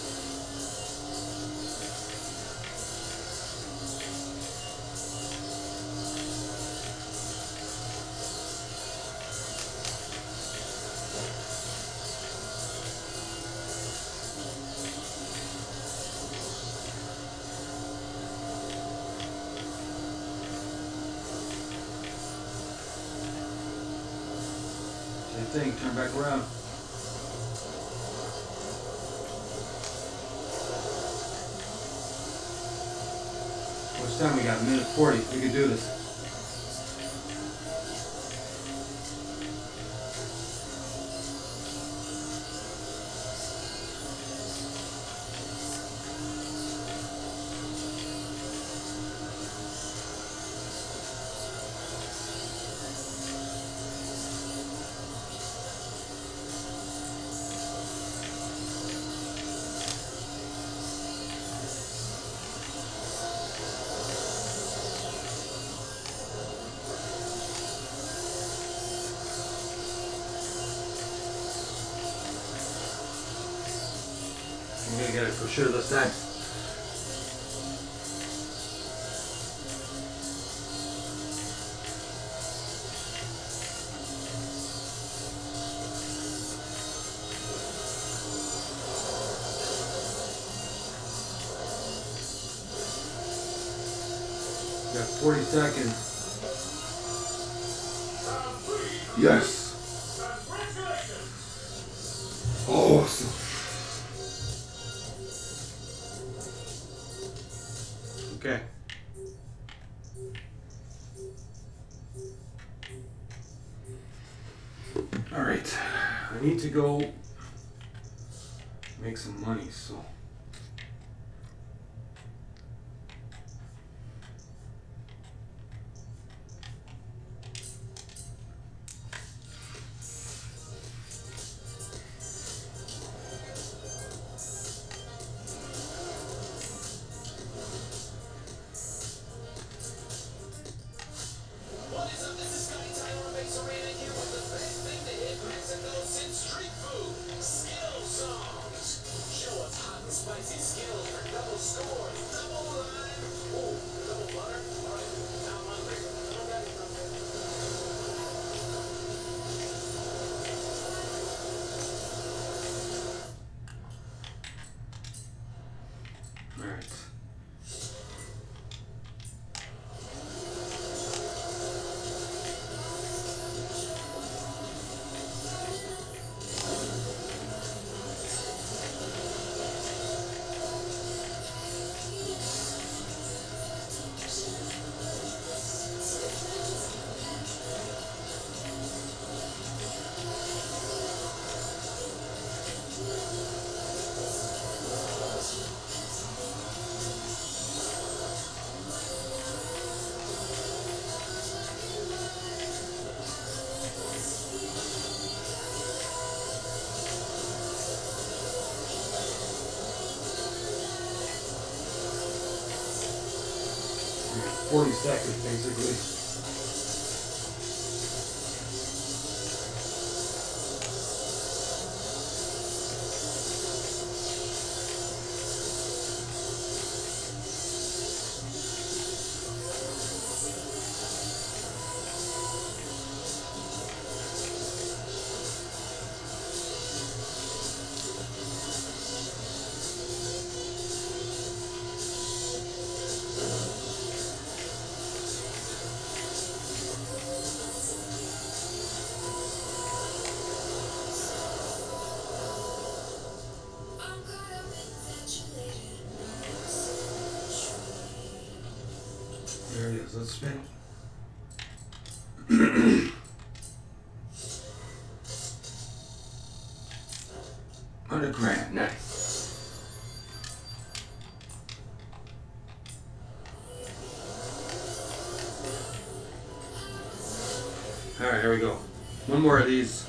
Same thing, turn back around. What's time we got? A minute forty. We can do this. I'm gonna get it for sure this time. You got forty seconds. Yes. Awesome. Okay. All right. I need to go make some money, so. forty seconds basically. There it is. Let's spin. Hundred grand. Nice. All right, here we go. One more of these.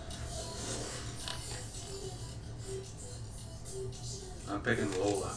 I'm picking Lola.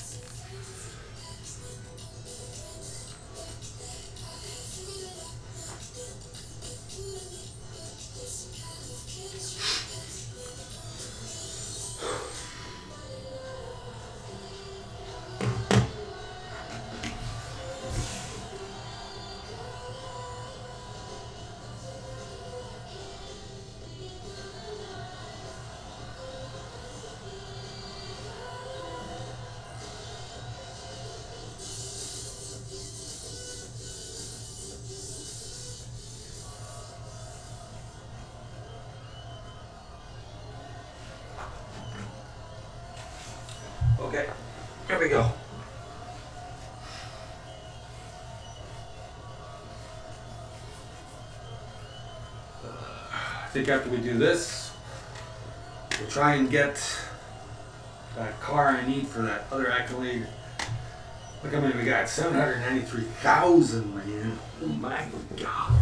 Okay, here we go. I think after we do this, we'll try and get that car I need for that other Accolade. Look how many we got, seven hundred ninety-three thousand, man. Oh my God.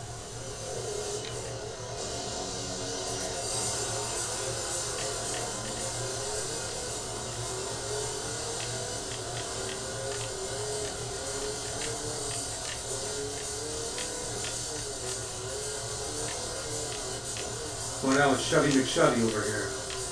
Going out with Chevy McChevy over here.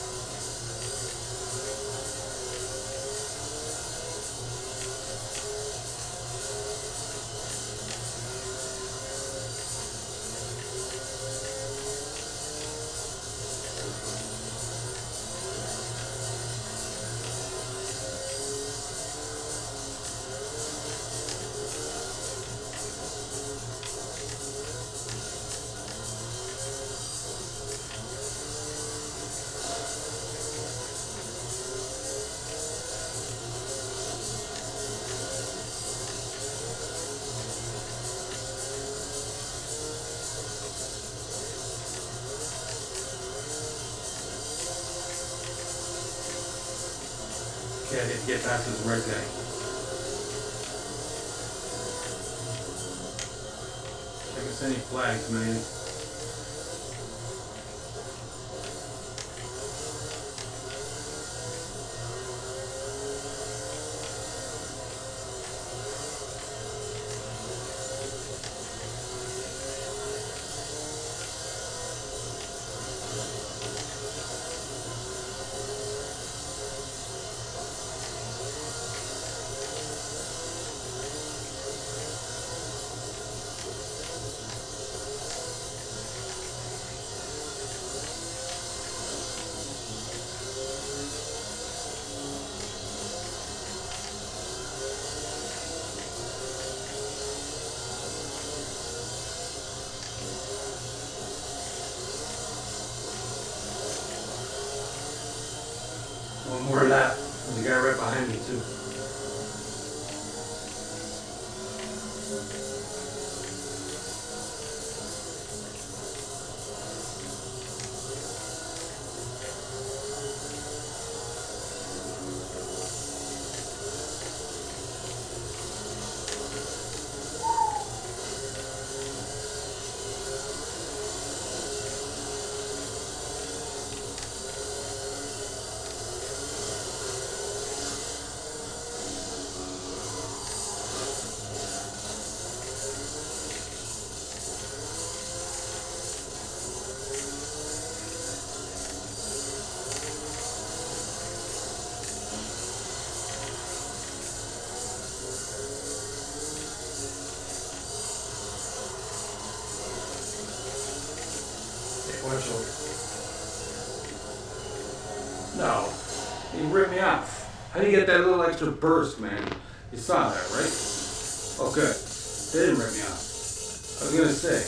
Okay, I didn't get past this red guy. Check us any flags, man. One more lap. There's a guy right behind me too. Watch over. No, he ripped me off. How do you get that little extra burst, man? You saw that, right? Oh, good. They didn't rip me off. I was gonna say.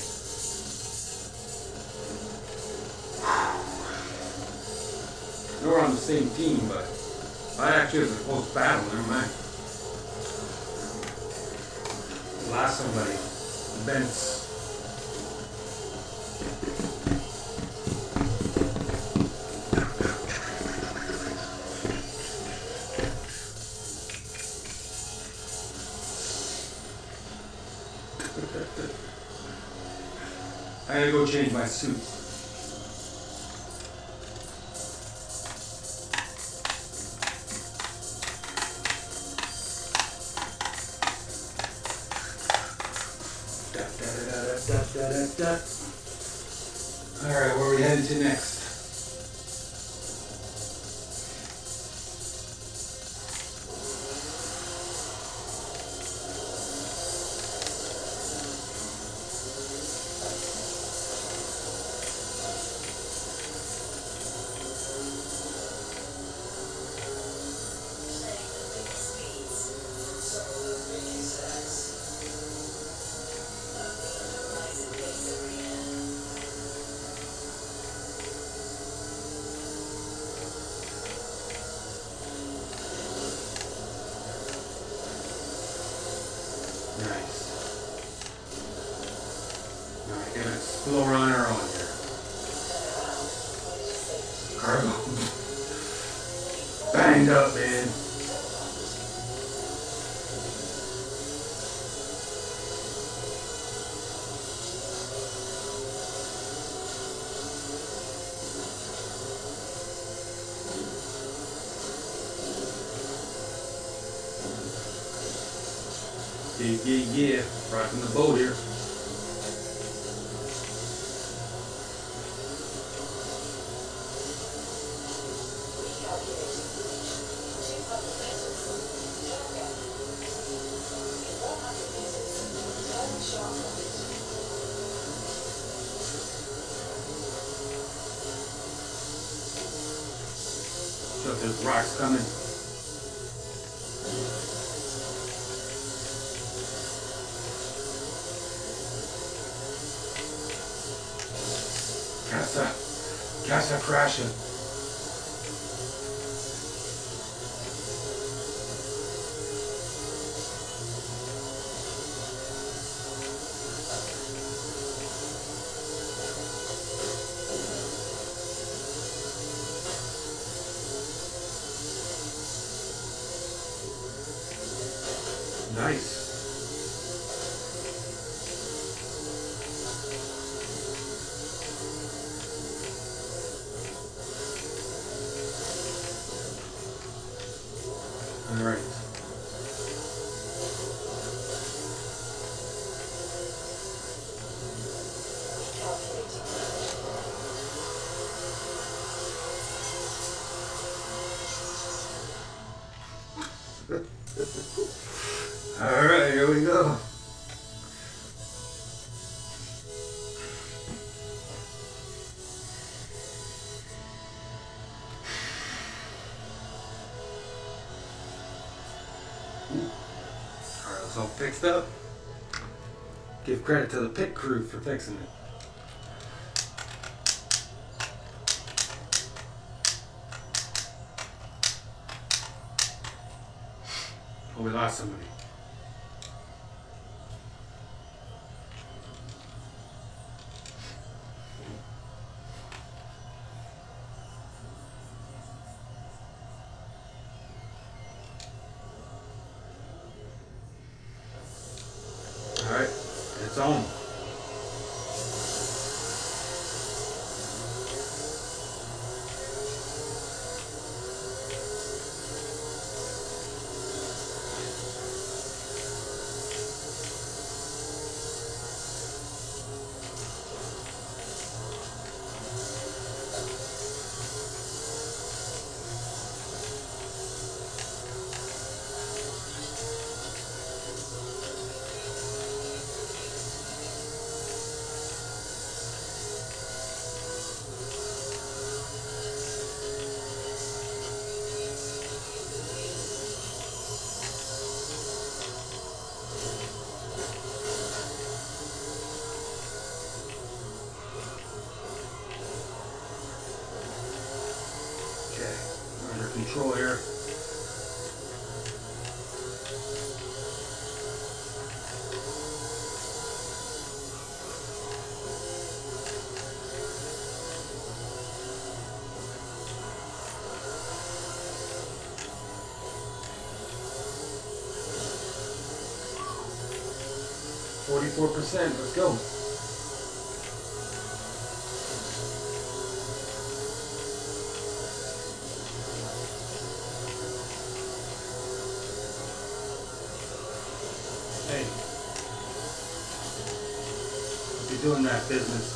I know we're on the same team, but I actually was a close battle. Never mind. Blast somebody. Vents. I gotta go change my suit. Da, da, da, da, da, da, da. All right, where are we headed to next? Nice. Alright, gonna explore on our own here. Cargo. Banged up, man. Yeah, yeah, yeah. Rocking the boat here. So there's rocks coming. Casa, casa crashing. Nice. All right. All right, here we go. Alright, it's all fixed up. Give credit to the pit crew for fixing it. Oh, we lost somebody. Alright, it's on. forty-four percent. Let's go. Hey, if you're doing that business,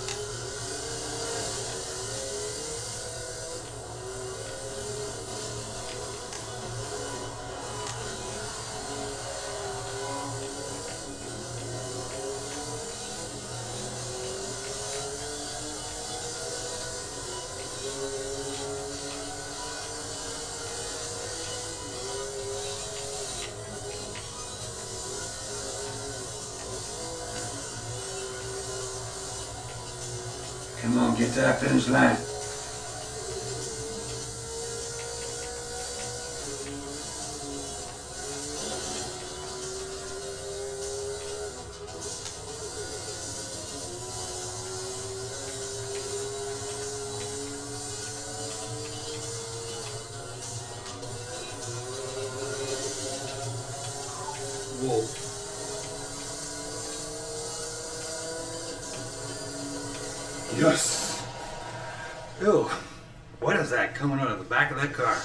come on, get to that finish line. Whoa. Yes. Ew. What is that coming out of the back of that car?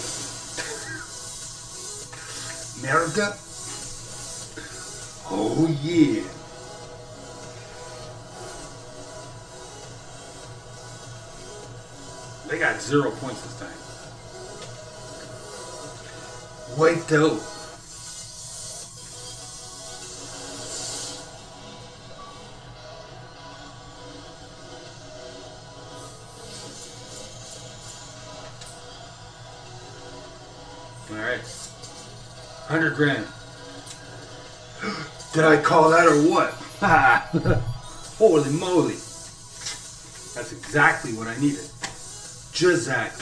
America? Oh yeah. They got zero points this time. Wiped out. Alright. Hundred grand. Did I call that or what? Holy moly. That's exactly what I needed. Just exactly.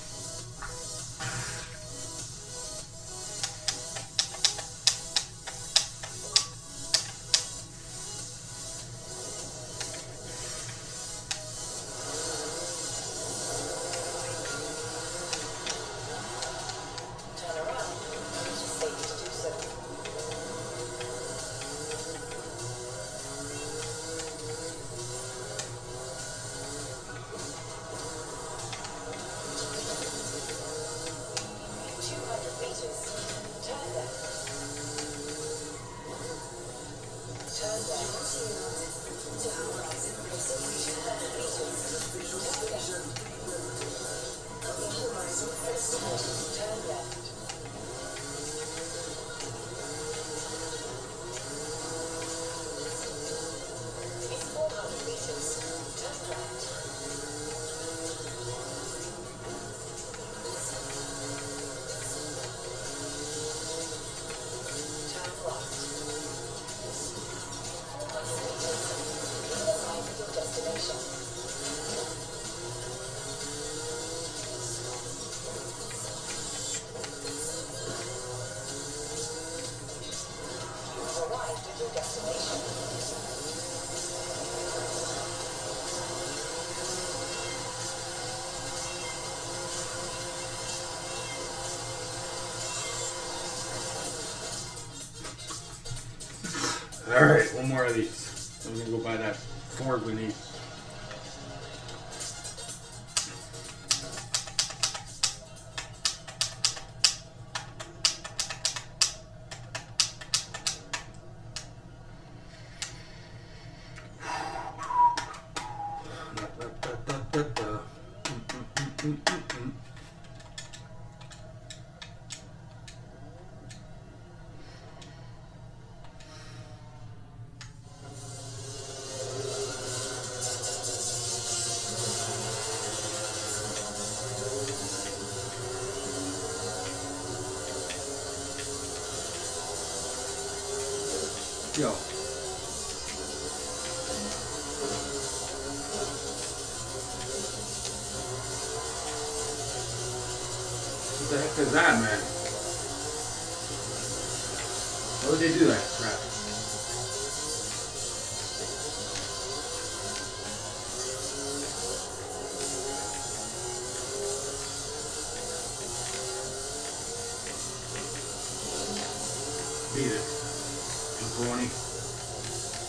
Alright, one more of these. I'm gonna go buy that Ford we need. Yo. What the heck is that, man? Why would they do that crap? Beat it. Pepperoni.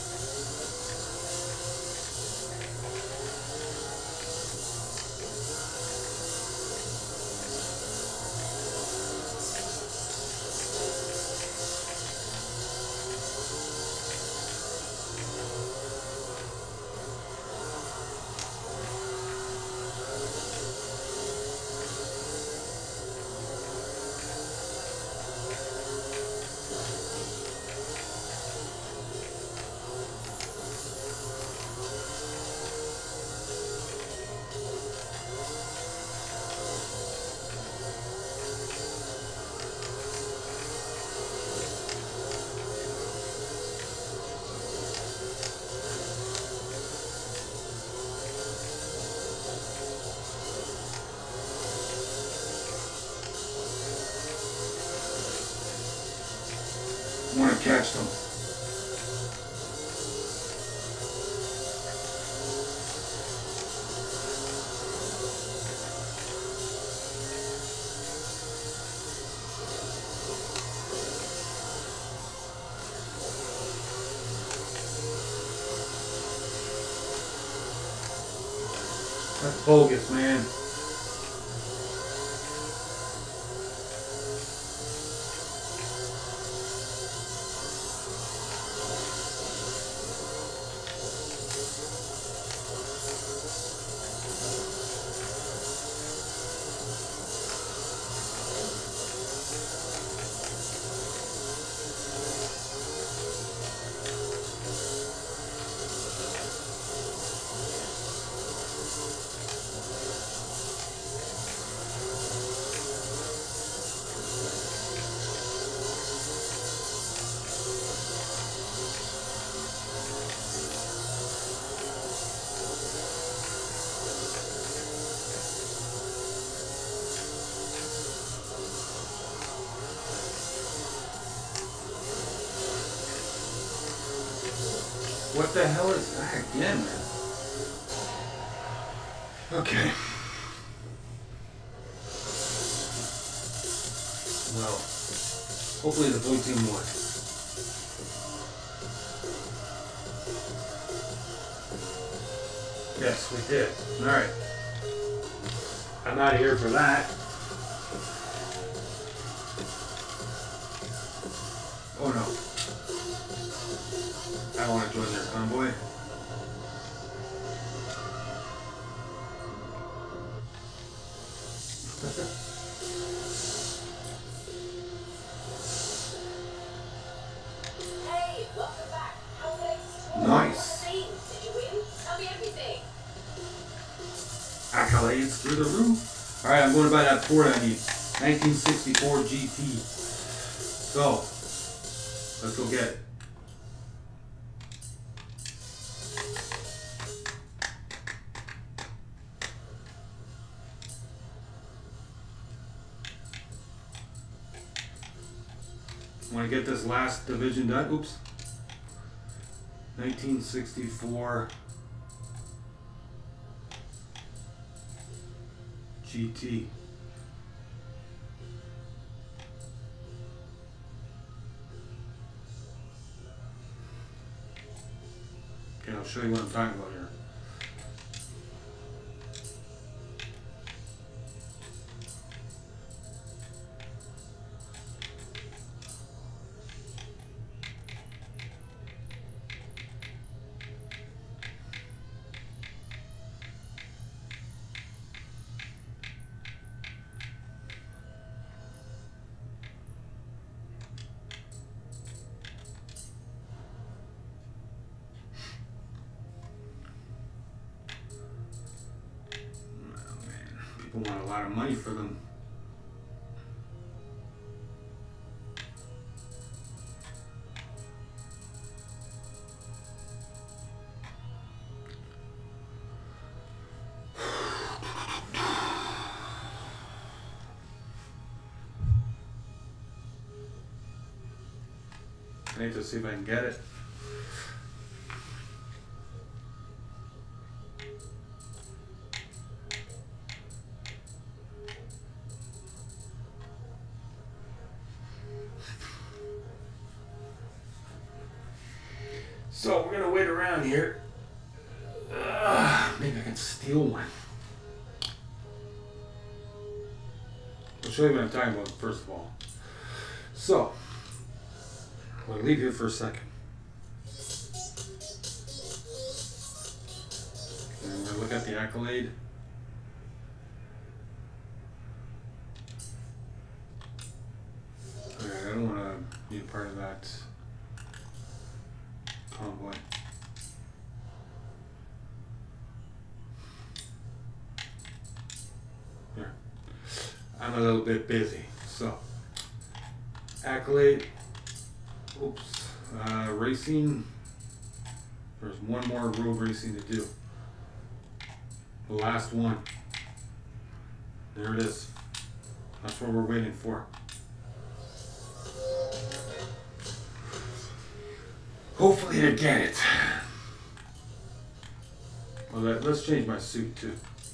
catch them. That's bogus, man. What the hell is that again, man? Okay. Well, hopefully the blue team won. Yes, we did. Alright. I'm out of here for that. Oh no. I don't want to join their convoy. Hey, welcome back. Accolades. Nice. Did you win? Tell me everything. Accolades through the roof. Alright, I'm going to buy that Ford I need. nineteen sixty-four G T. So, let's go get it. Want to get this last division done. Oops. nineteen sixty-four G T. Okay, I'll show you what I'm talking about here. People want a lot of money for them. I need to see if I can get it. So we're gonna wait around here. Uh, maybe I can steal one. I'll show you what I'm talking about first of all. So, I'm gonna leave here for a second. And we're gonna look at the Accolade. Alright, I don't wanna be a part of that convoy. Here. I'm a little bit busy, so Accolade. Oops. Uh, racing. There's one more road racing to do. The last one. There it is. That's what we're waiting for. Hopefully to get it. Well, let, let's change my suit too.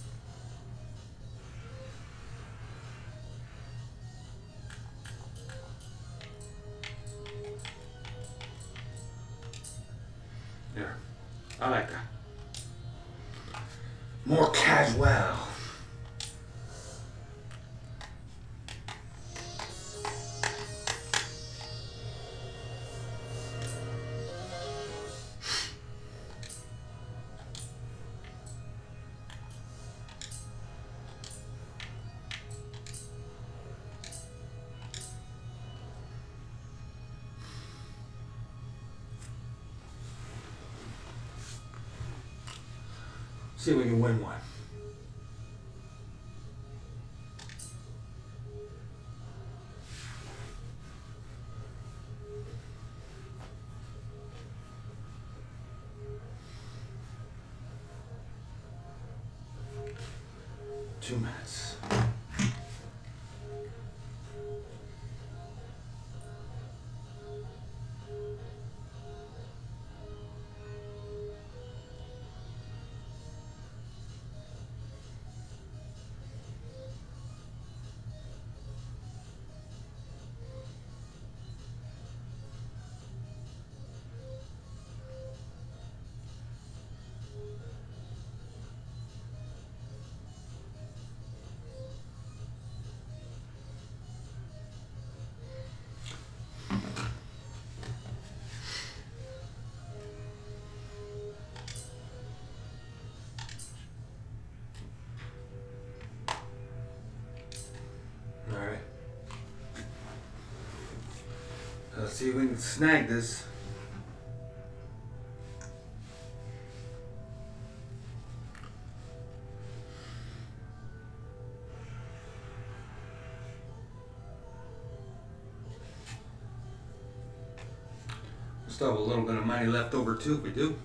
Yeah, I like that. More casual. See if we can win one. Two minutes. Alright. Let's see if we can snag this. We still have a little bit of money left over too if we do.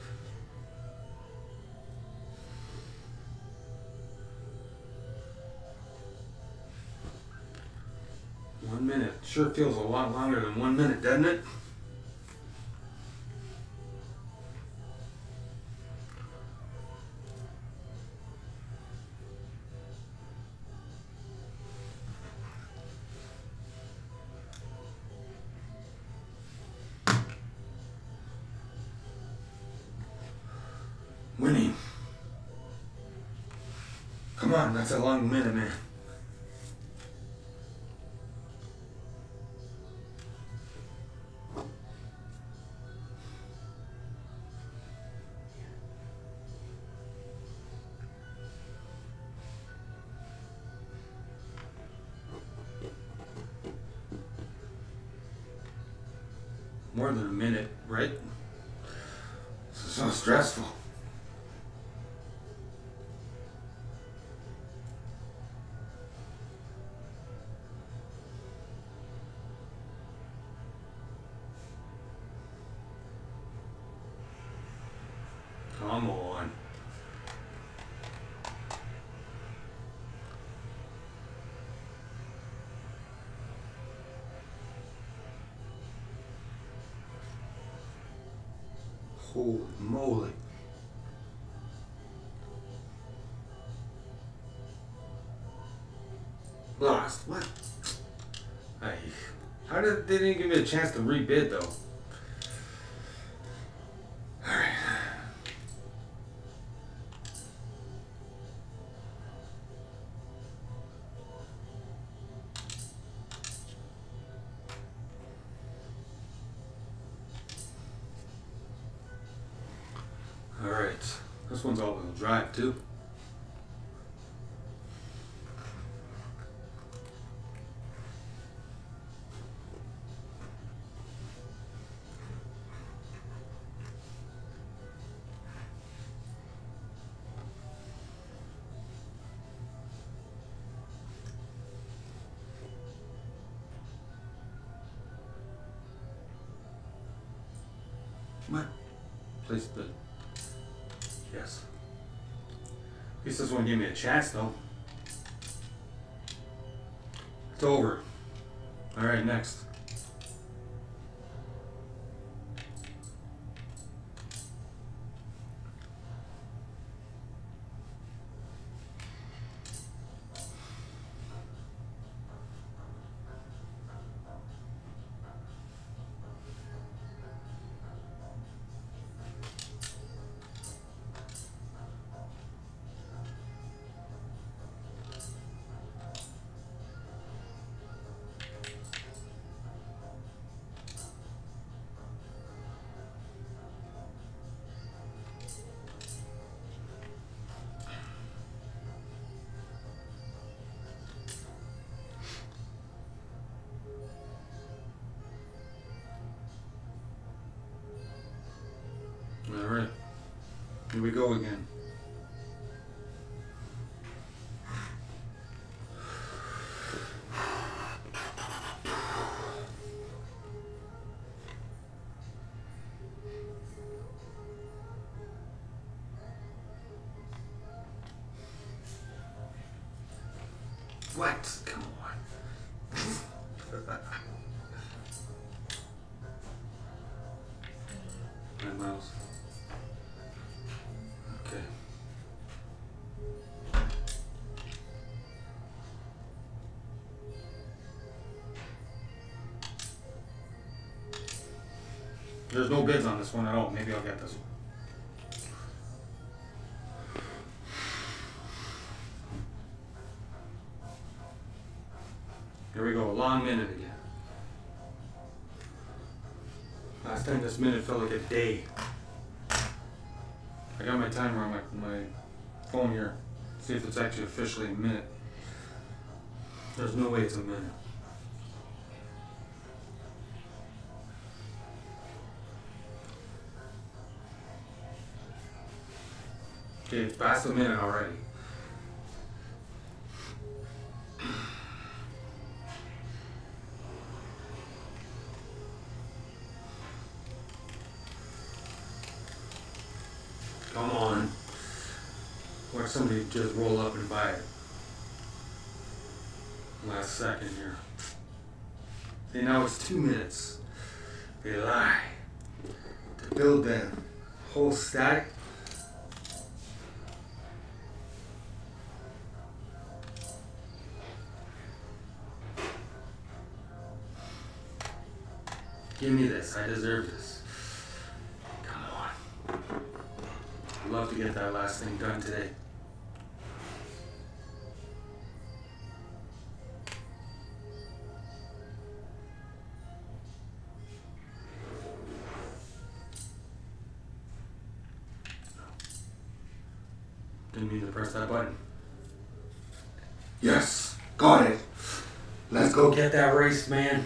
One minute. Sure feels a lot longer than one minute, doesn't it? Winning. Come on, that's a long minute, man. More than a minute, right? This is so stressful. Come on. Holy moly. Lost. What? I, how did they didn't give me a chance to rebid though? Alright. Alright. This one's all-wheel drive too. What? Place the... Yes. At least this one gave me a chance though. It's over. Alright, next. Here we go again. What? Come on. Nine miles. Okay. There's no bids on this one at all. Maybe I'll get this one. Here we go, a long minute again. Last time this minute felt like a day. I got my timer on my, my phone here. See if it's actually officially a minute. There's no way it's a minute. Okay, it's past a minute already. Come on. Watch somebody just roll up and buy it. Last second here. See, now it's two minutes. They lie. To build that whole stack. Give me this. I deserve this. Come on. I'd love to get that last thing done today. Didn't mean to press that button. Yes! Got it! Let's go get that race, man.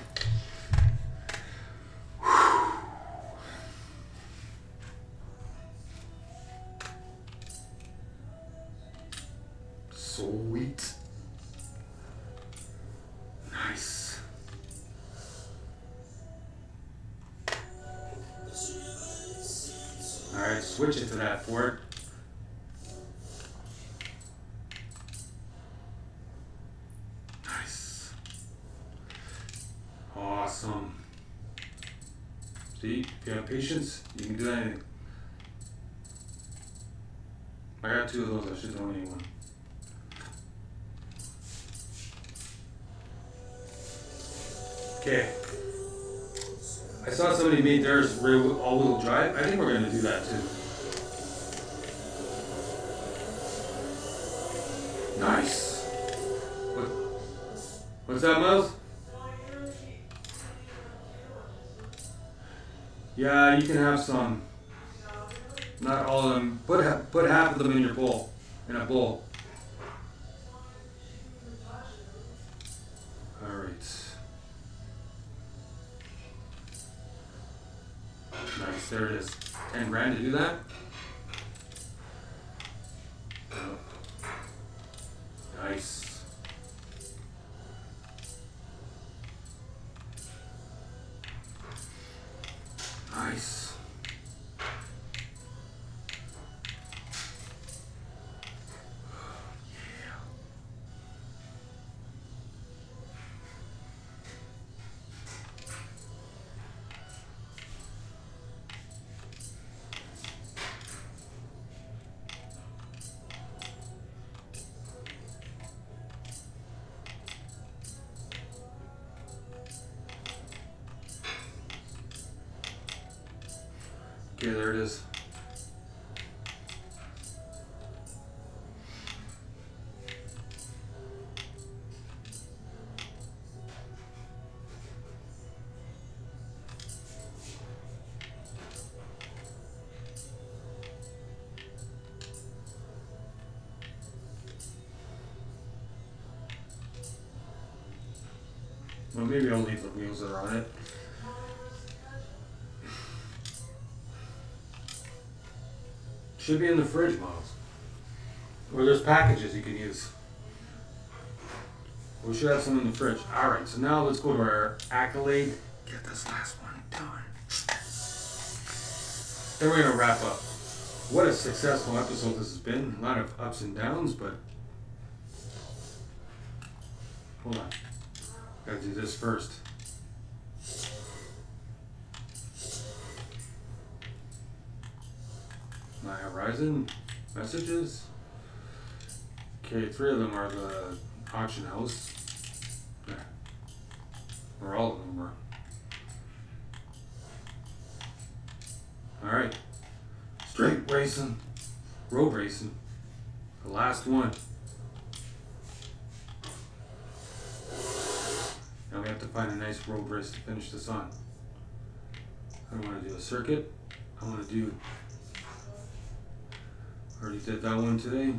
Sweet. Nice. Alright, switch it to that Ford. Nice. Awesome. See, if you have patience, you can do anything. I got two of those, I should only need one. Okay. I saw somebody made theirs real all-wheel drive. I think we're going to do that too. Nice. What? What's that, Miles? Yeah, you can have some. Not all of them. Put ha put half of them in your bowl, in a bowl. All right. Nice, there it is. Ten grand to do that? Oh. Nice. Nice. Okay, there it is. Well, maybe I'll leave the wheels that are on it. Should be in the fridge models. Or there's packages you can use. We should have some in the fridge. Alright, so now let's go to our Accolade. Get this last one done. Then we're going to wrap up. What a successful episode this has been. A lot of ups and downs, but... Hold on. Gotta do this first. My Horizon messages. Okay, three of them are the auction house. Yeah. Or all of them were. Alright. Straight racing. Road racing. The last one. Now we have to find a nice road race to finish this on. I don't want to do a circuit. I want to do... Already did that one today.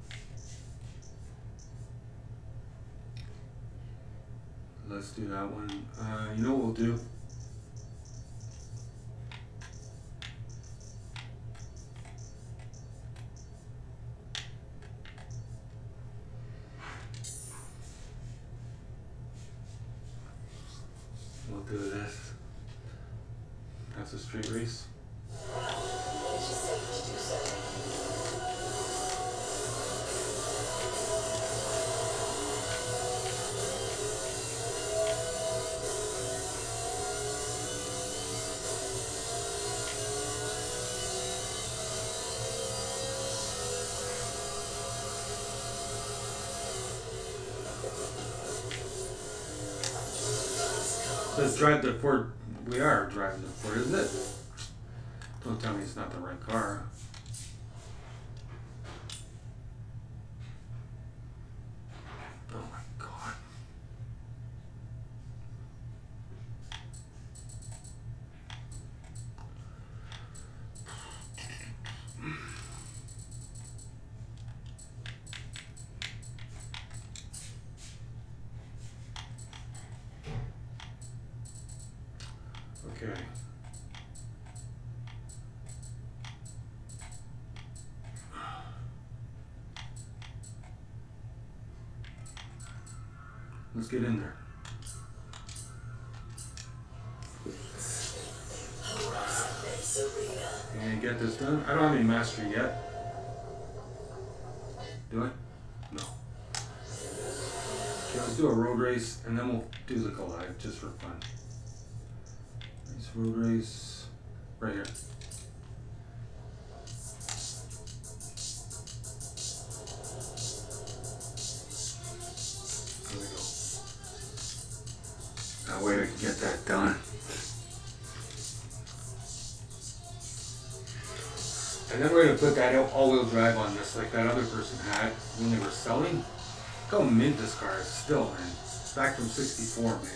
Let's do that one. Uh, you know what we'll do? We'll do this. That's a straight race. Let's drive the Ford. We are driving the Ford, isn't it? Don't tell me it's not the right car. Oh my God. Okay. Let's get in there. You gonna get this done? I don't have any mastery yet. Do I? No. Okay, let's do a road race and then we'll do the collide just for fun. Nice road race right here. There we go. That way we can get that done. And then we're going to put that all-wheel drive on this like that other person had when they were selling. Look how mint this car is still, man. Back from sixty-four, man.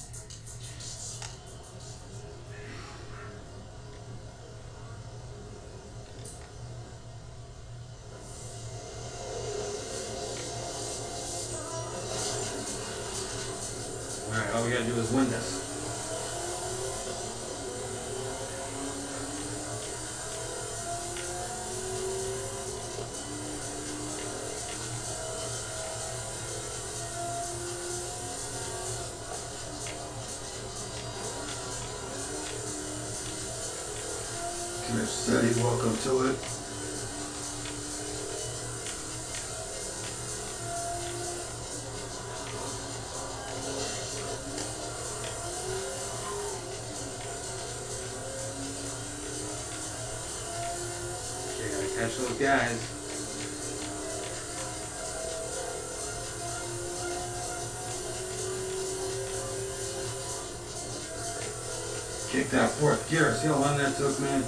Alright, all we gotta do is win this. City, welcome to it. Okay, gotta catch those guys. Kick that fourth gear. See how long that took, man?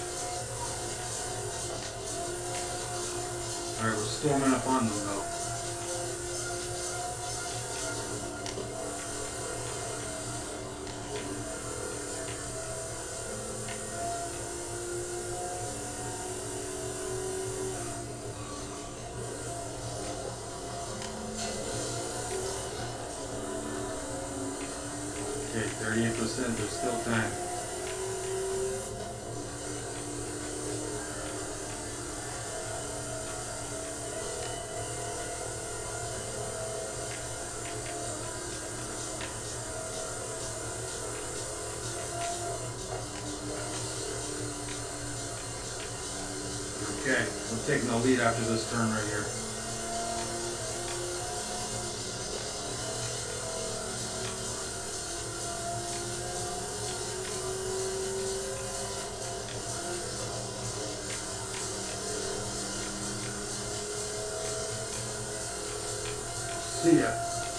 Alright, we're storming up on them though. Okay, thirty-eight percent, there's still time. Okay, we're taking the lead after this turn right here. See ya.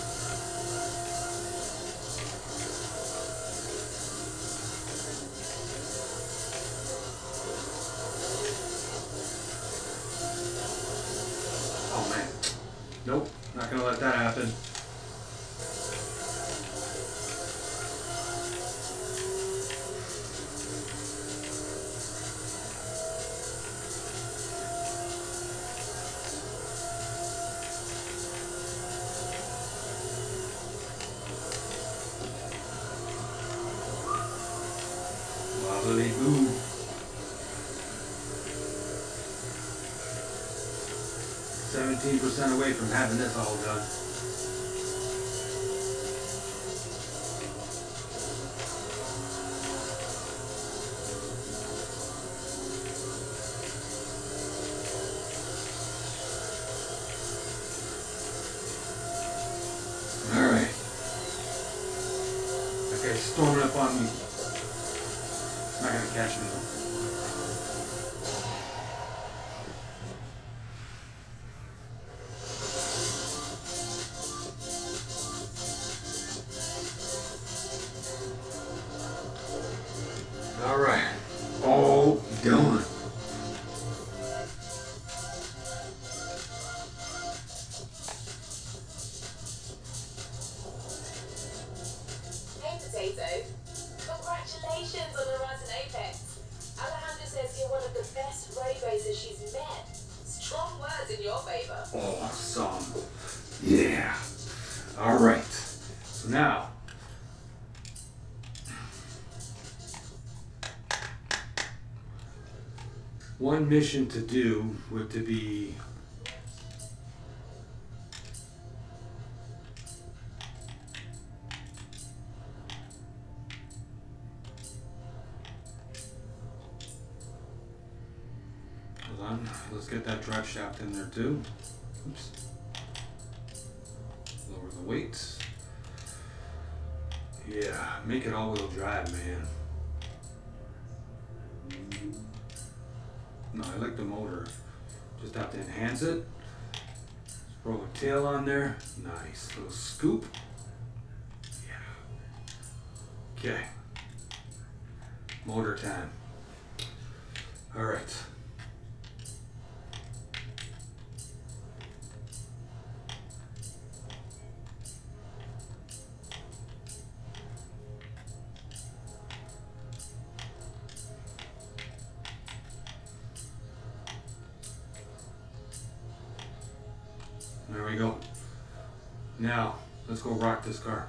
Oh man. Nope, not gonna let that happen. Wobbly boo. seventeen percent away from having this all done. Alright. Okay, storming up on me. Not gonna catch me though. All right, all done. Hey, Potato. Congratulations on the rise in Apex. Alejandra says you're one of the best ray racers she's met. Strong words in your favor. Awesome. Yeah. All right. So now, one mission to do would to be hold on, let's get that drive shaft in there too. Oops. Lower the weights. Yeah, make it all-wheel drive, man. No, I like the motor. Just have to enhance it. Throw a tail on there. Nice little scoop. Yeah. Okay. Motor time. All right. There we go. Now, let's go rock this car.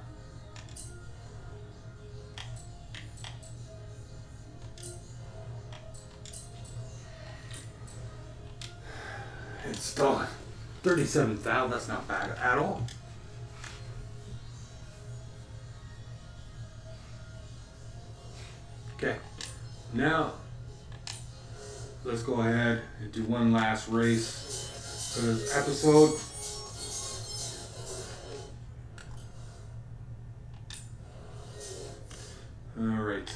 Install it. thirty-seven thousand, that's not bad at all. Okay, now let's go ahead and do one last race for this episode. All right.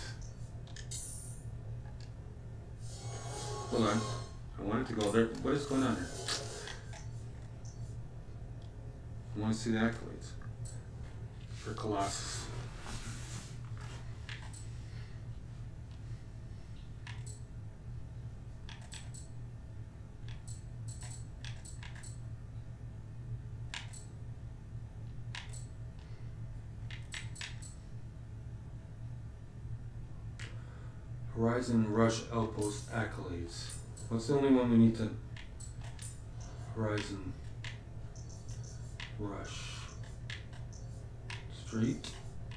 Hold on. I want it to go there. What is going on here? I want to see the accolades for Colossus. Horizon Rush Outpost Accolades. What's the only one we need to? Horizon Rush Street.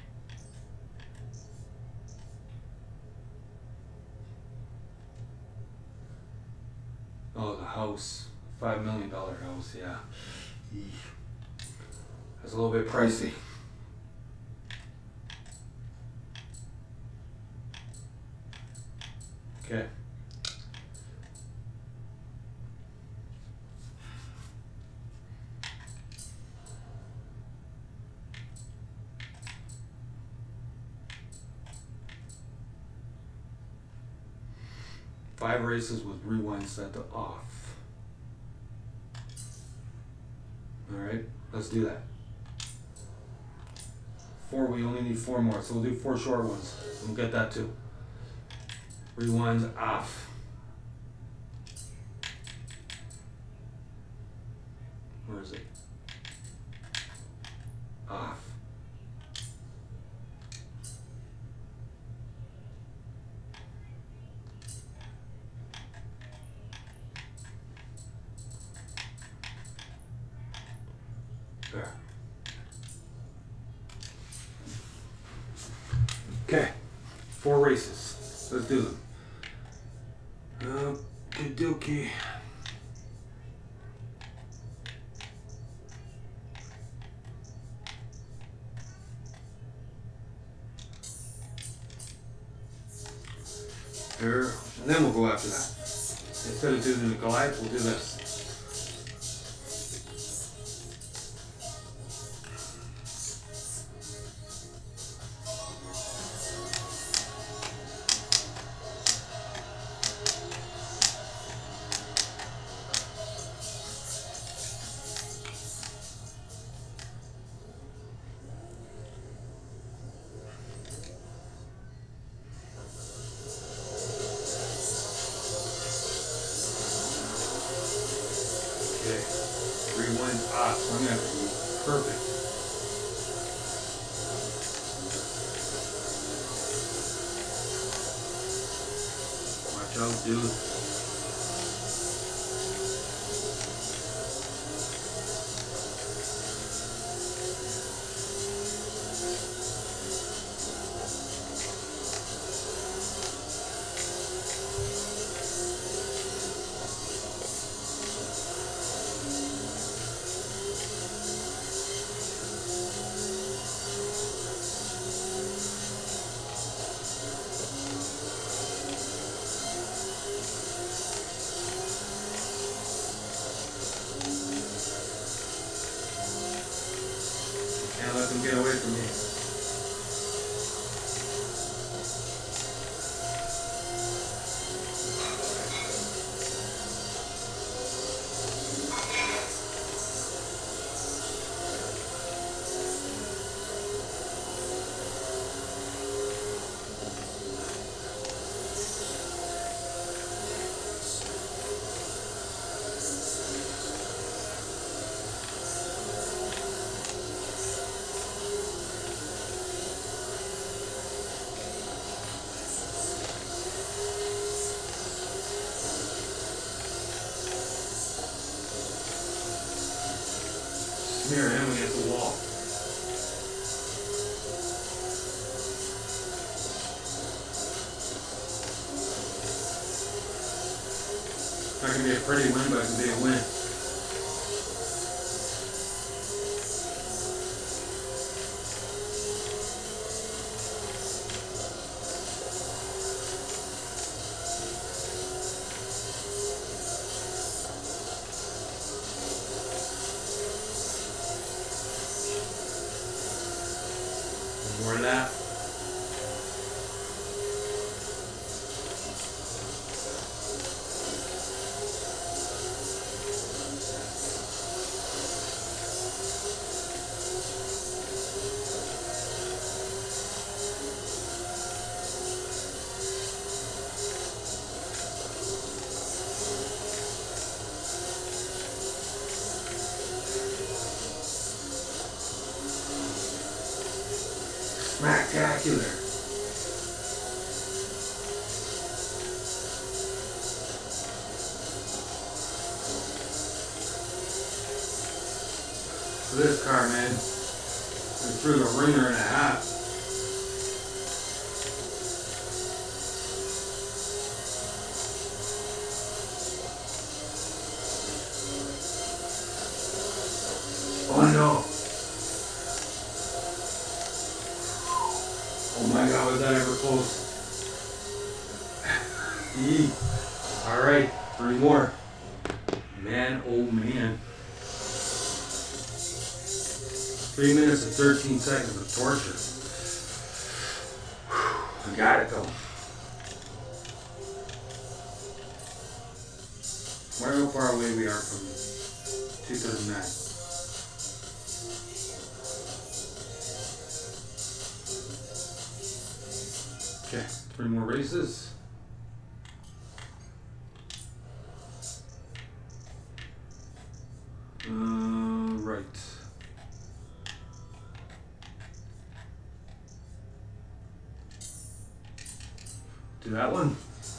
Oh, the house. Five million dollar house, yeah. Eesh. That's a little bit pricey. Okay. Five races with rewind set to off. Alright, let's do that. Four, we only need four more, so we'll do four short ones. We'll get that too. Rewind's off. Where is it? Off. There. Okay, four races. Let's do them. Okie dokie. There, and then we'll go after that. Instead of doing the glide, we'll do this. Okay, rewind's off, so I'm gonna have to be perfect. Watch out, dude. Can't let them get away from me. Smear him against the wall. It's not going to be a pretty win, but it's going to be a win. More of that. Spectacular. This car, man, went through the ringer and a half. Oh no. Oh my God, was that ever close? Eee. All right, three more. Man, oh man. Three minutes and thirteen seconds of torture. I got it though. Wonder how far away we are from two thirty-nine. Okay, three more races. Uh, right. Do that one.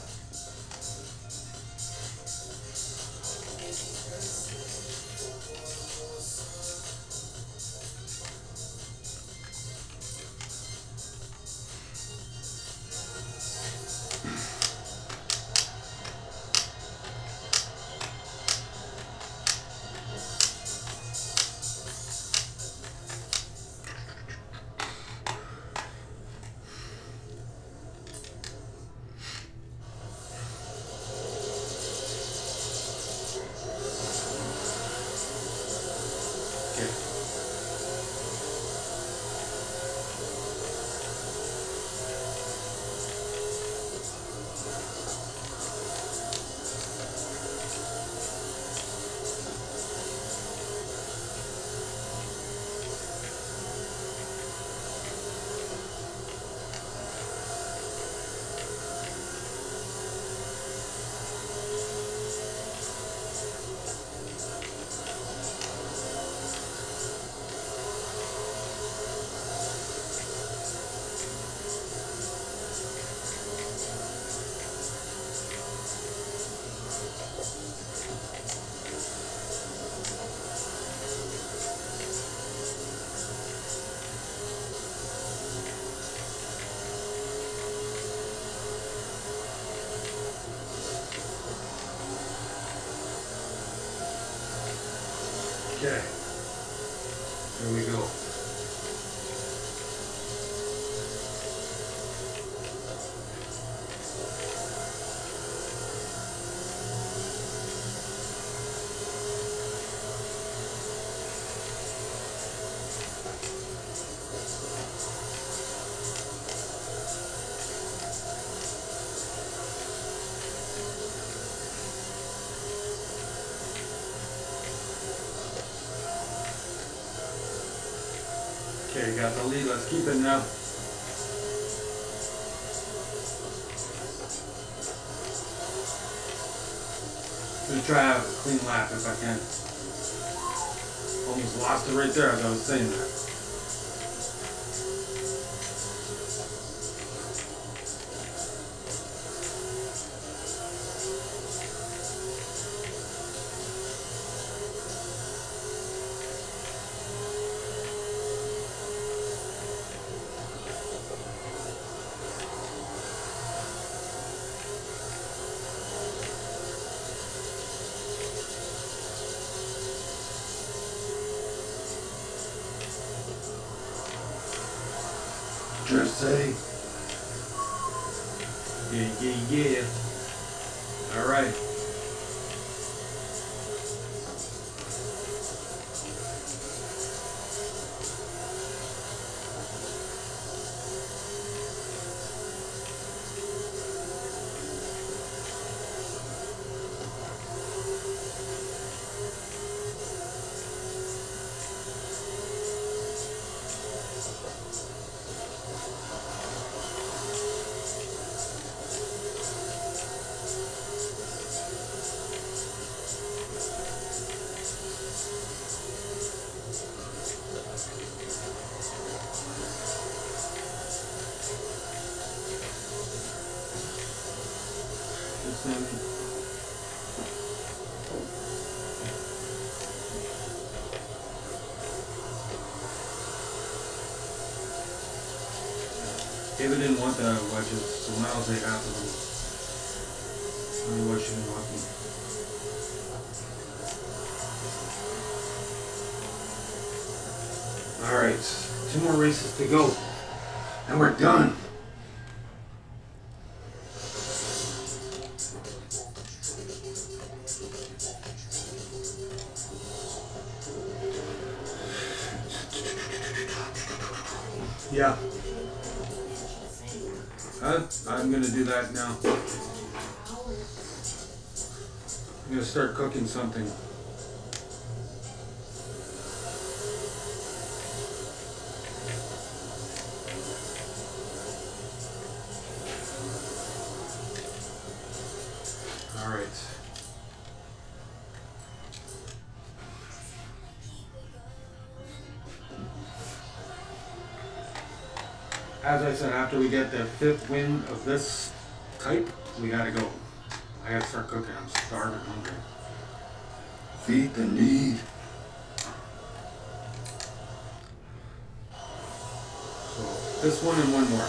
Okay, here we go. Okay, you got the lead. Let's keep it now. Gonna try to have a clean lap if I can. Almost lost it right there as I was saying that. Drift City. Yeah, yeah, yeah. All right. David didn't want the wedges, so now I'll take half of them. I don't know what she didn't want them. Alright, two more races to go. And we're done. Yeah. Uh, I'm gonna do that now. I'm gonna start cooking something. All right. As I said, after we get the fifth wind of this type, we gotta go. I gotta start cooking. I'm starving, hungry. Feed the need. So this one and one more.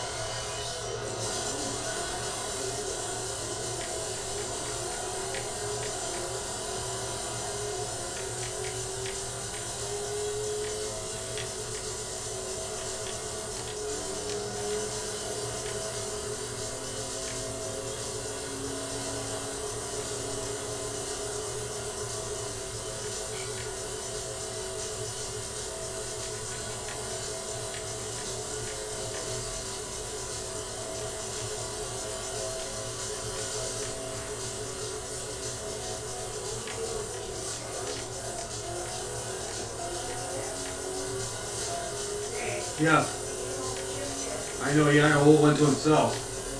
Yeah. I know he had a whole one to himself.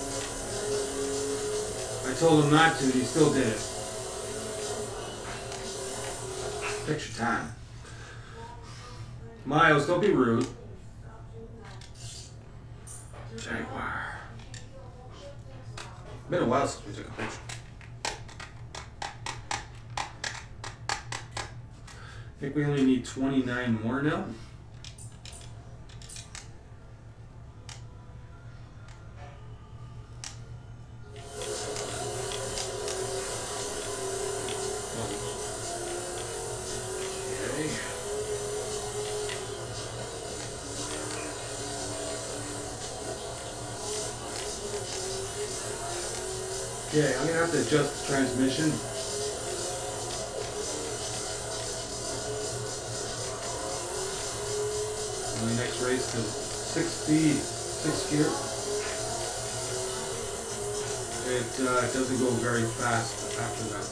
I told him not to, and he still did it. Take your time. Miles, don't be rude. Jaguar. Been a while since we took a picture. I think we only need twenty-nine more now. Yeah, I'm gonna have to adjust the transmission. In the next race to six speed, six gear. It uh, doesn't go very fast after that.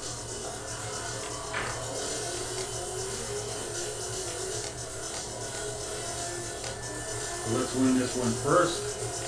So let's win this one first.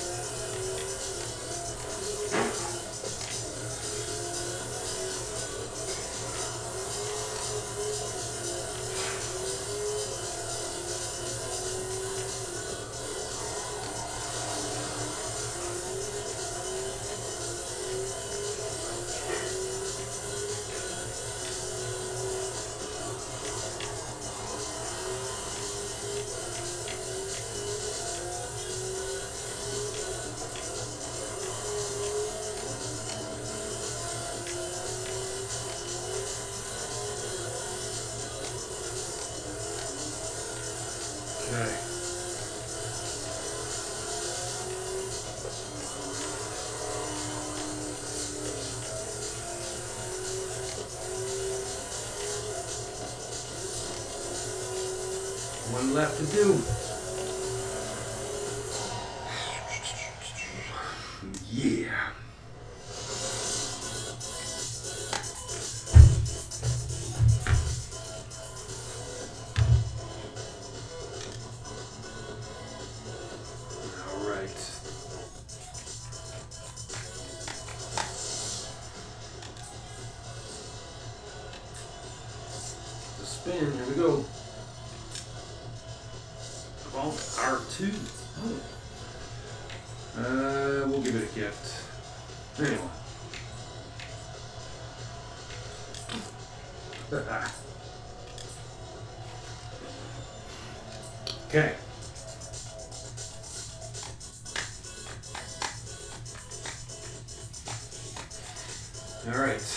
Okay. One left to do. Yeah. Spin, here we go. Vault R two. Oh. Uh, we'll give it a gift. Anyway. Okay. All right.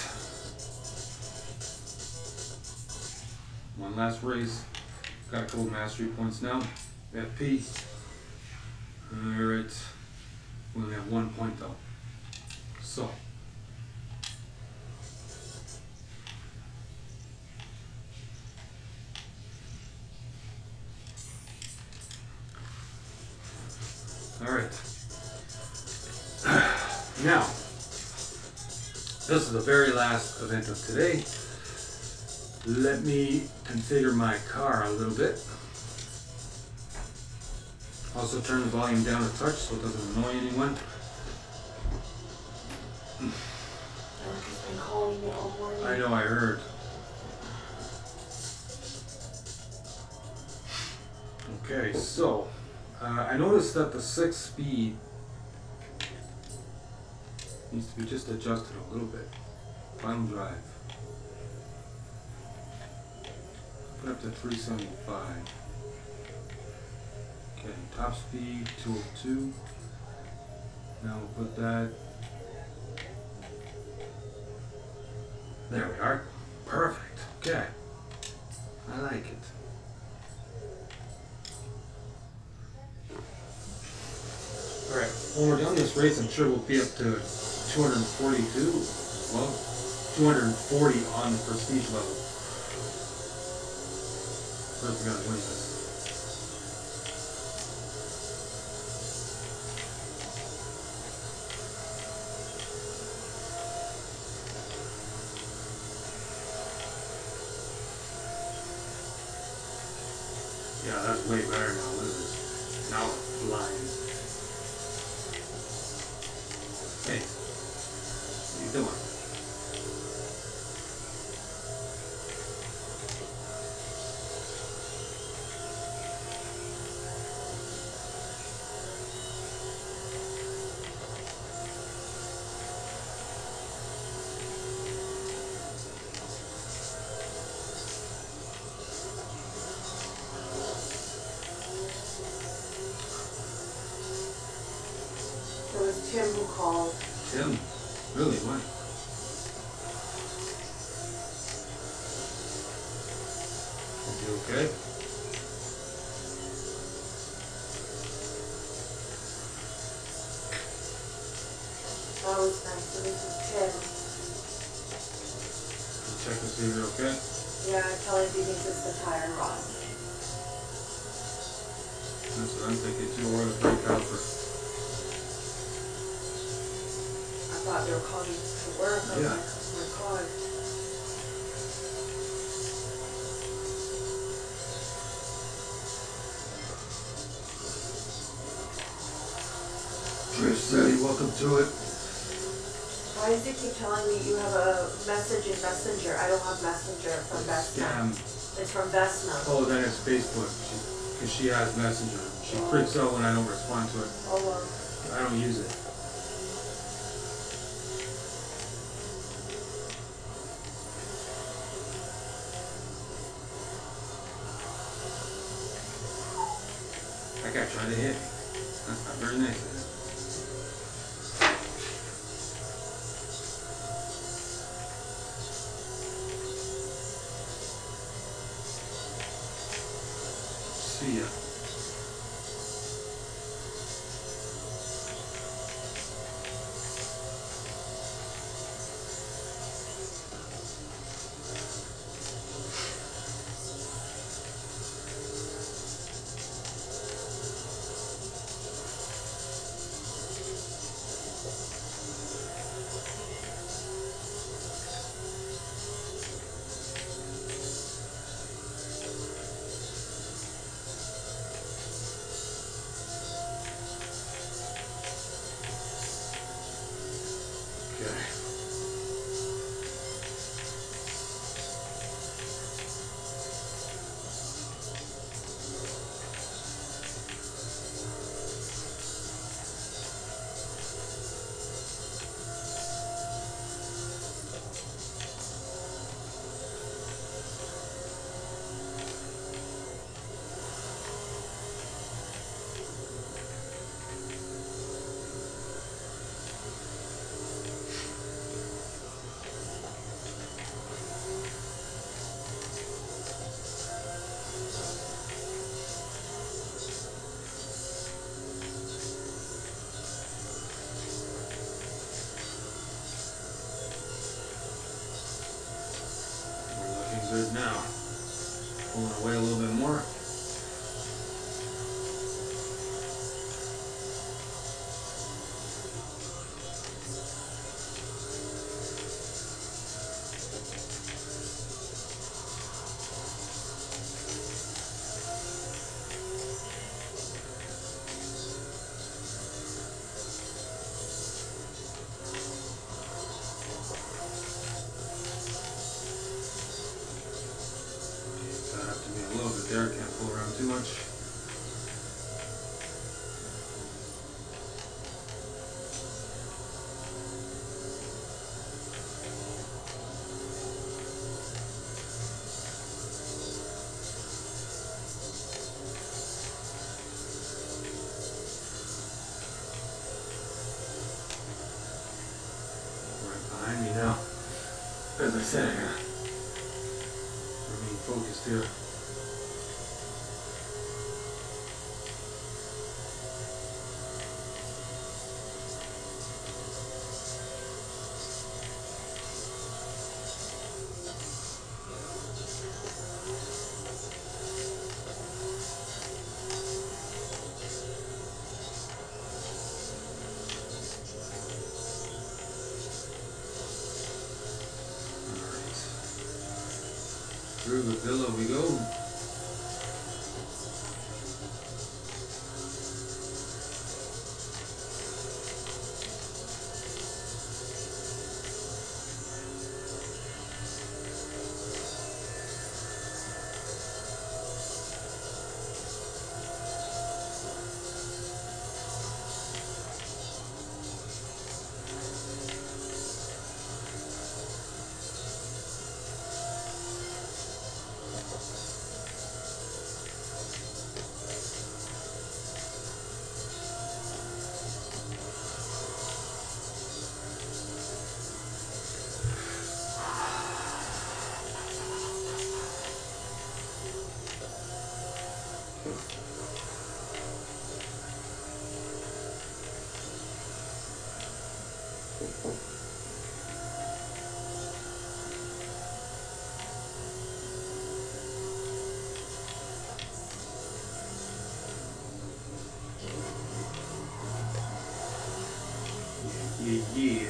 One last race. Got a couple mastery points now. F P. Alright. We only have one point though. So. Alright. Now. This is the very last event of today. Let me configure my car a little bit. Also turn the volume down a touch so it doesn't annoy anyone. Erica's been calling me all morning. I know, I heard. Okay, so uh, I noticed that the six speed needs to be just adjusted a little bit. Final drive. Put up to three seventy-five. Okay, top speed two oh two. Now we'll put that. There we are. Perfect. Okay. I like it. Alright, when we're done this race, I'm sure we'll be up to two hundred forty-two. Well, two hundred forty on the prestige level. First, we gotta win this. Yeah, that's way better now. Look at this. Now it's flying. Hey, what are you doing? It was Tim who called. Tim? Really? Why? Is he okay? That was nice. So this is Tim. You check to see if you're okay? Yeah, tell him he thinks it's the tire rod. That's what I'm thinking too, or the brake caliper. I thought you were calling to work. I was Yeah. like, oh my god. Drift City, welcome to it. Why does it keep telling me you have a message in Messenger? I don't have Messenger from Vesna. Scam. It's from Vesna. Oh, then it's Facebook. Because she, she has Messenger. She freaks out when I don't respond to it. Oh well. I don't use it. That guy tried to hit me. That's not very nice of him. See ya. Okay. Good now. Pulling away a little bit more. too much. Behind me now. As I said, I gotta remain focused here. Through the villa we go. Yeah, yeah.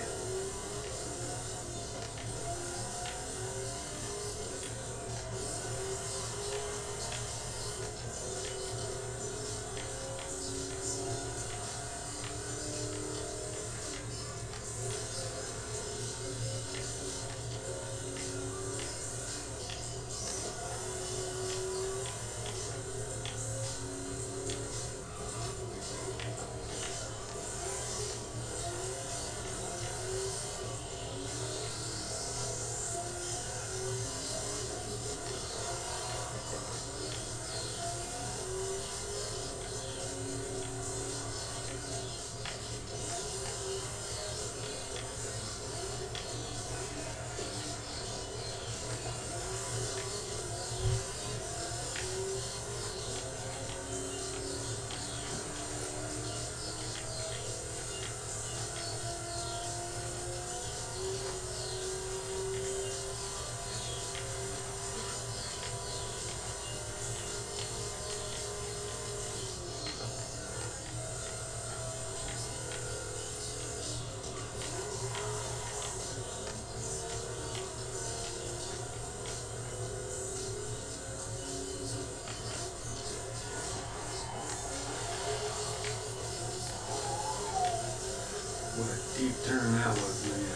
What a deep turn that was, man.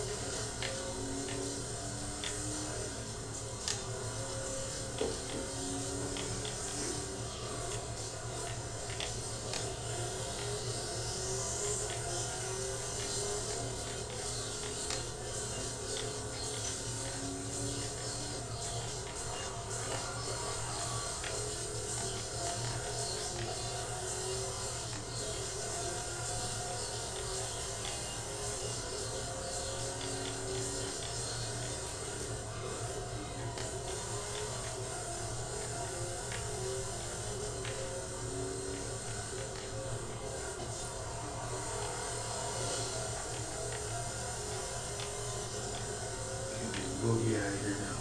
Boogie out of here now.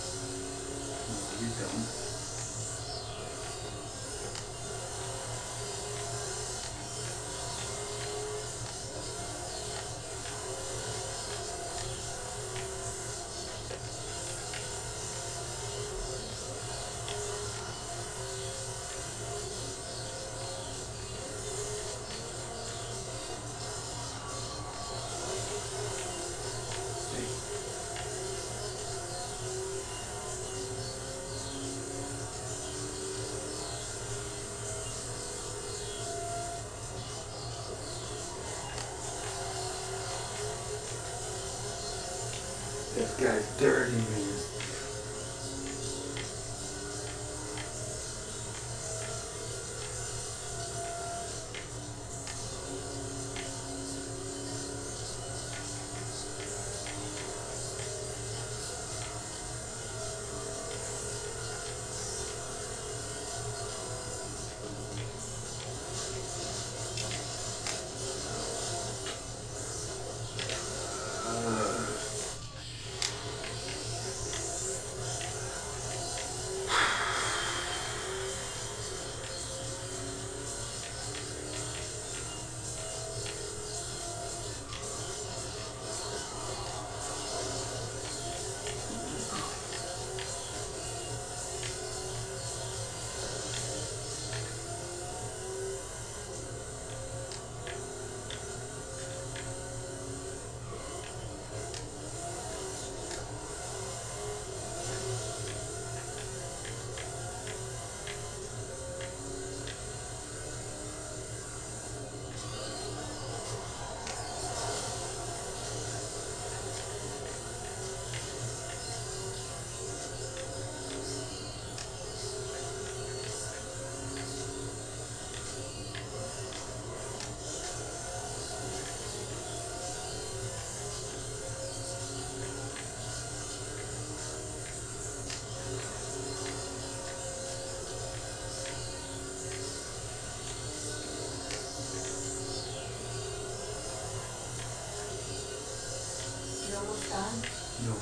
No, you don't. guy's dirty, man. You're almost done? No.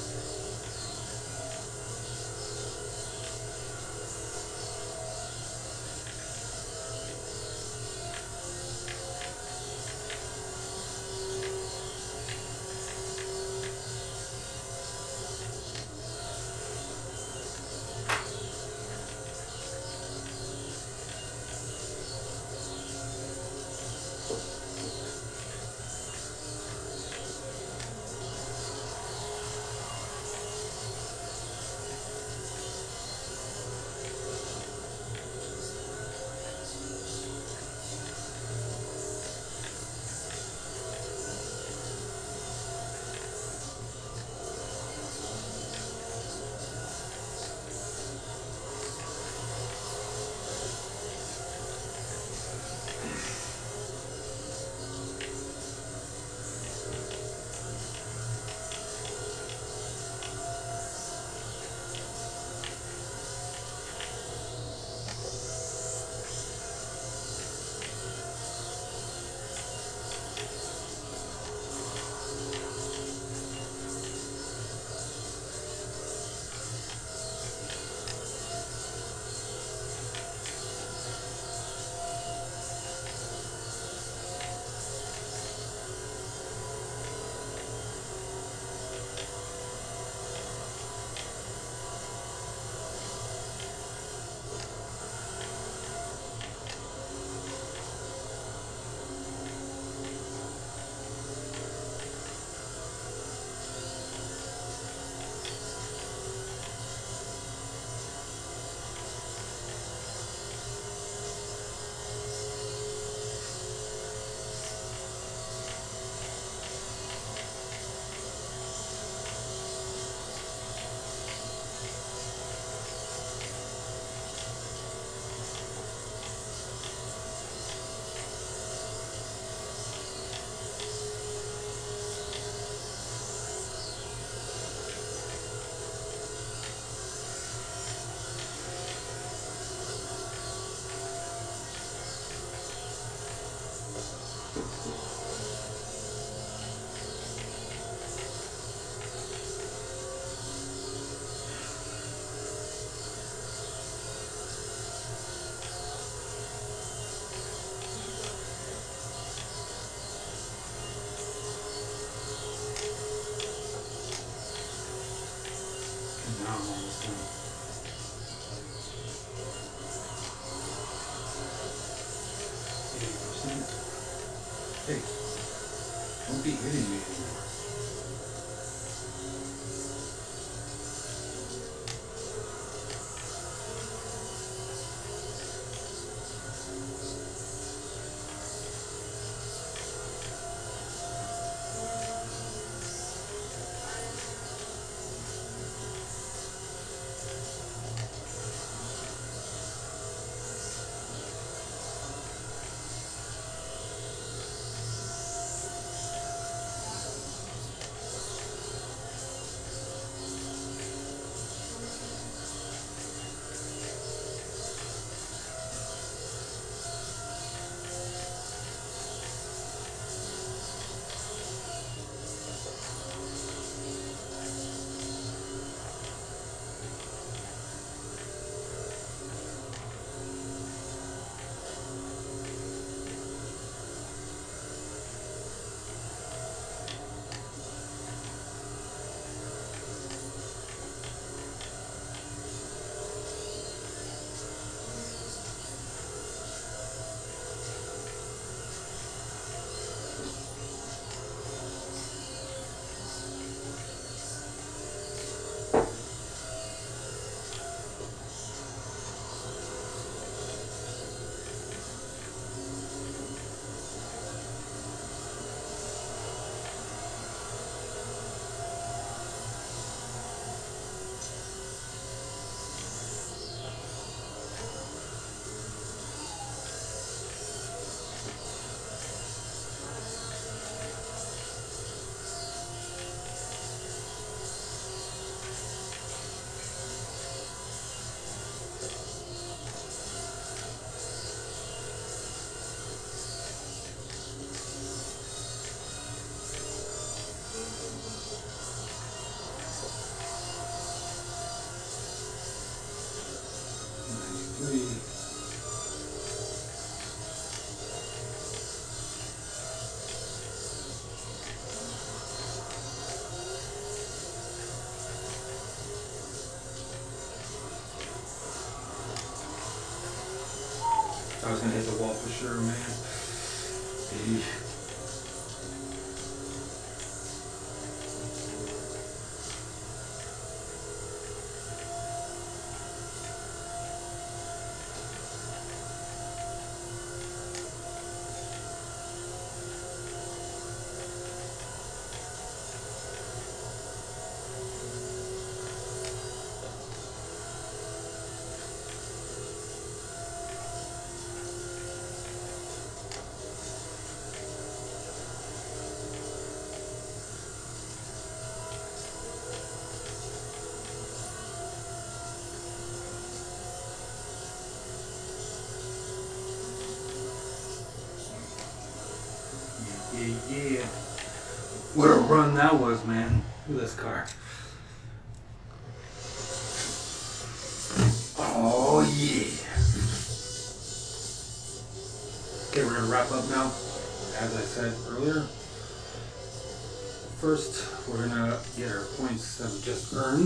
Now I'm almost done. eighty percent. Hey, don't be hitting me anymore. gonna hit the wall for sure, man. Eesh. Yeah, yeah. What a run that was, man. Look at this car. Oh, yeah. Okay, we're going to wrap up now. As I said earlier, first we're going to get our points that we just earned.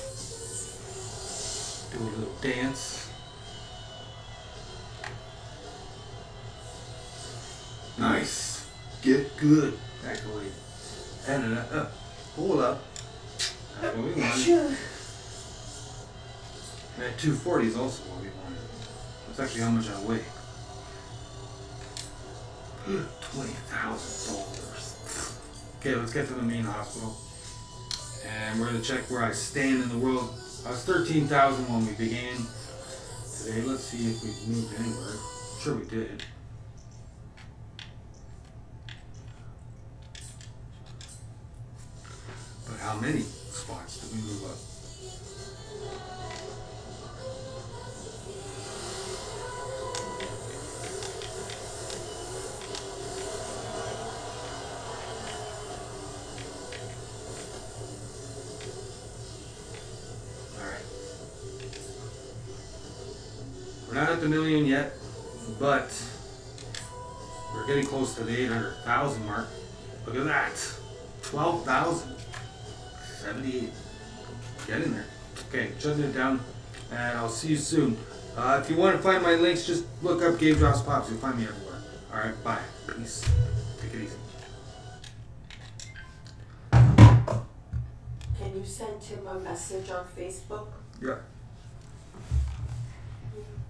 Do a little dance. Nice. Get good. Accolade. And uh, uh, hold up. That's what we wanted. And two forty is also what we wanted. That's actually how much I weigh. twenty thousand dollars. Okay, let's get to the main hospital. And we're going to check where I stand in the world. I was thirteen thousand when we began today. Let's see if we've moved anywhere. I'm sure we did. But how many spots did we move up? Alright. We're not at the million yet, but we're getting close to the eight hundred thousand mark. Look at that. twelve thousand. seventy-eight. Get in there. Okay, shutting it down, and I'll see you soon. Uh, if you want to find my links, just look up gamedropspop. You'll find me everywhere. Alright, bye. Peace. Take it easy. Can you send him a message on Facebook? Yeah. Mm.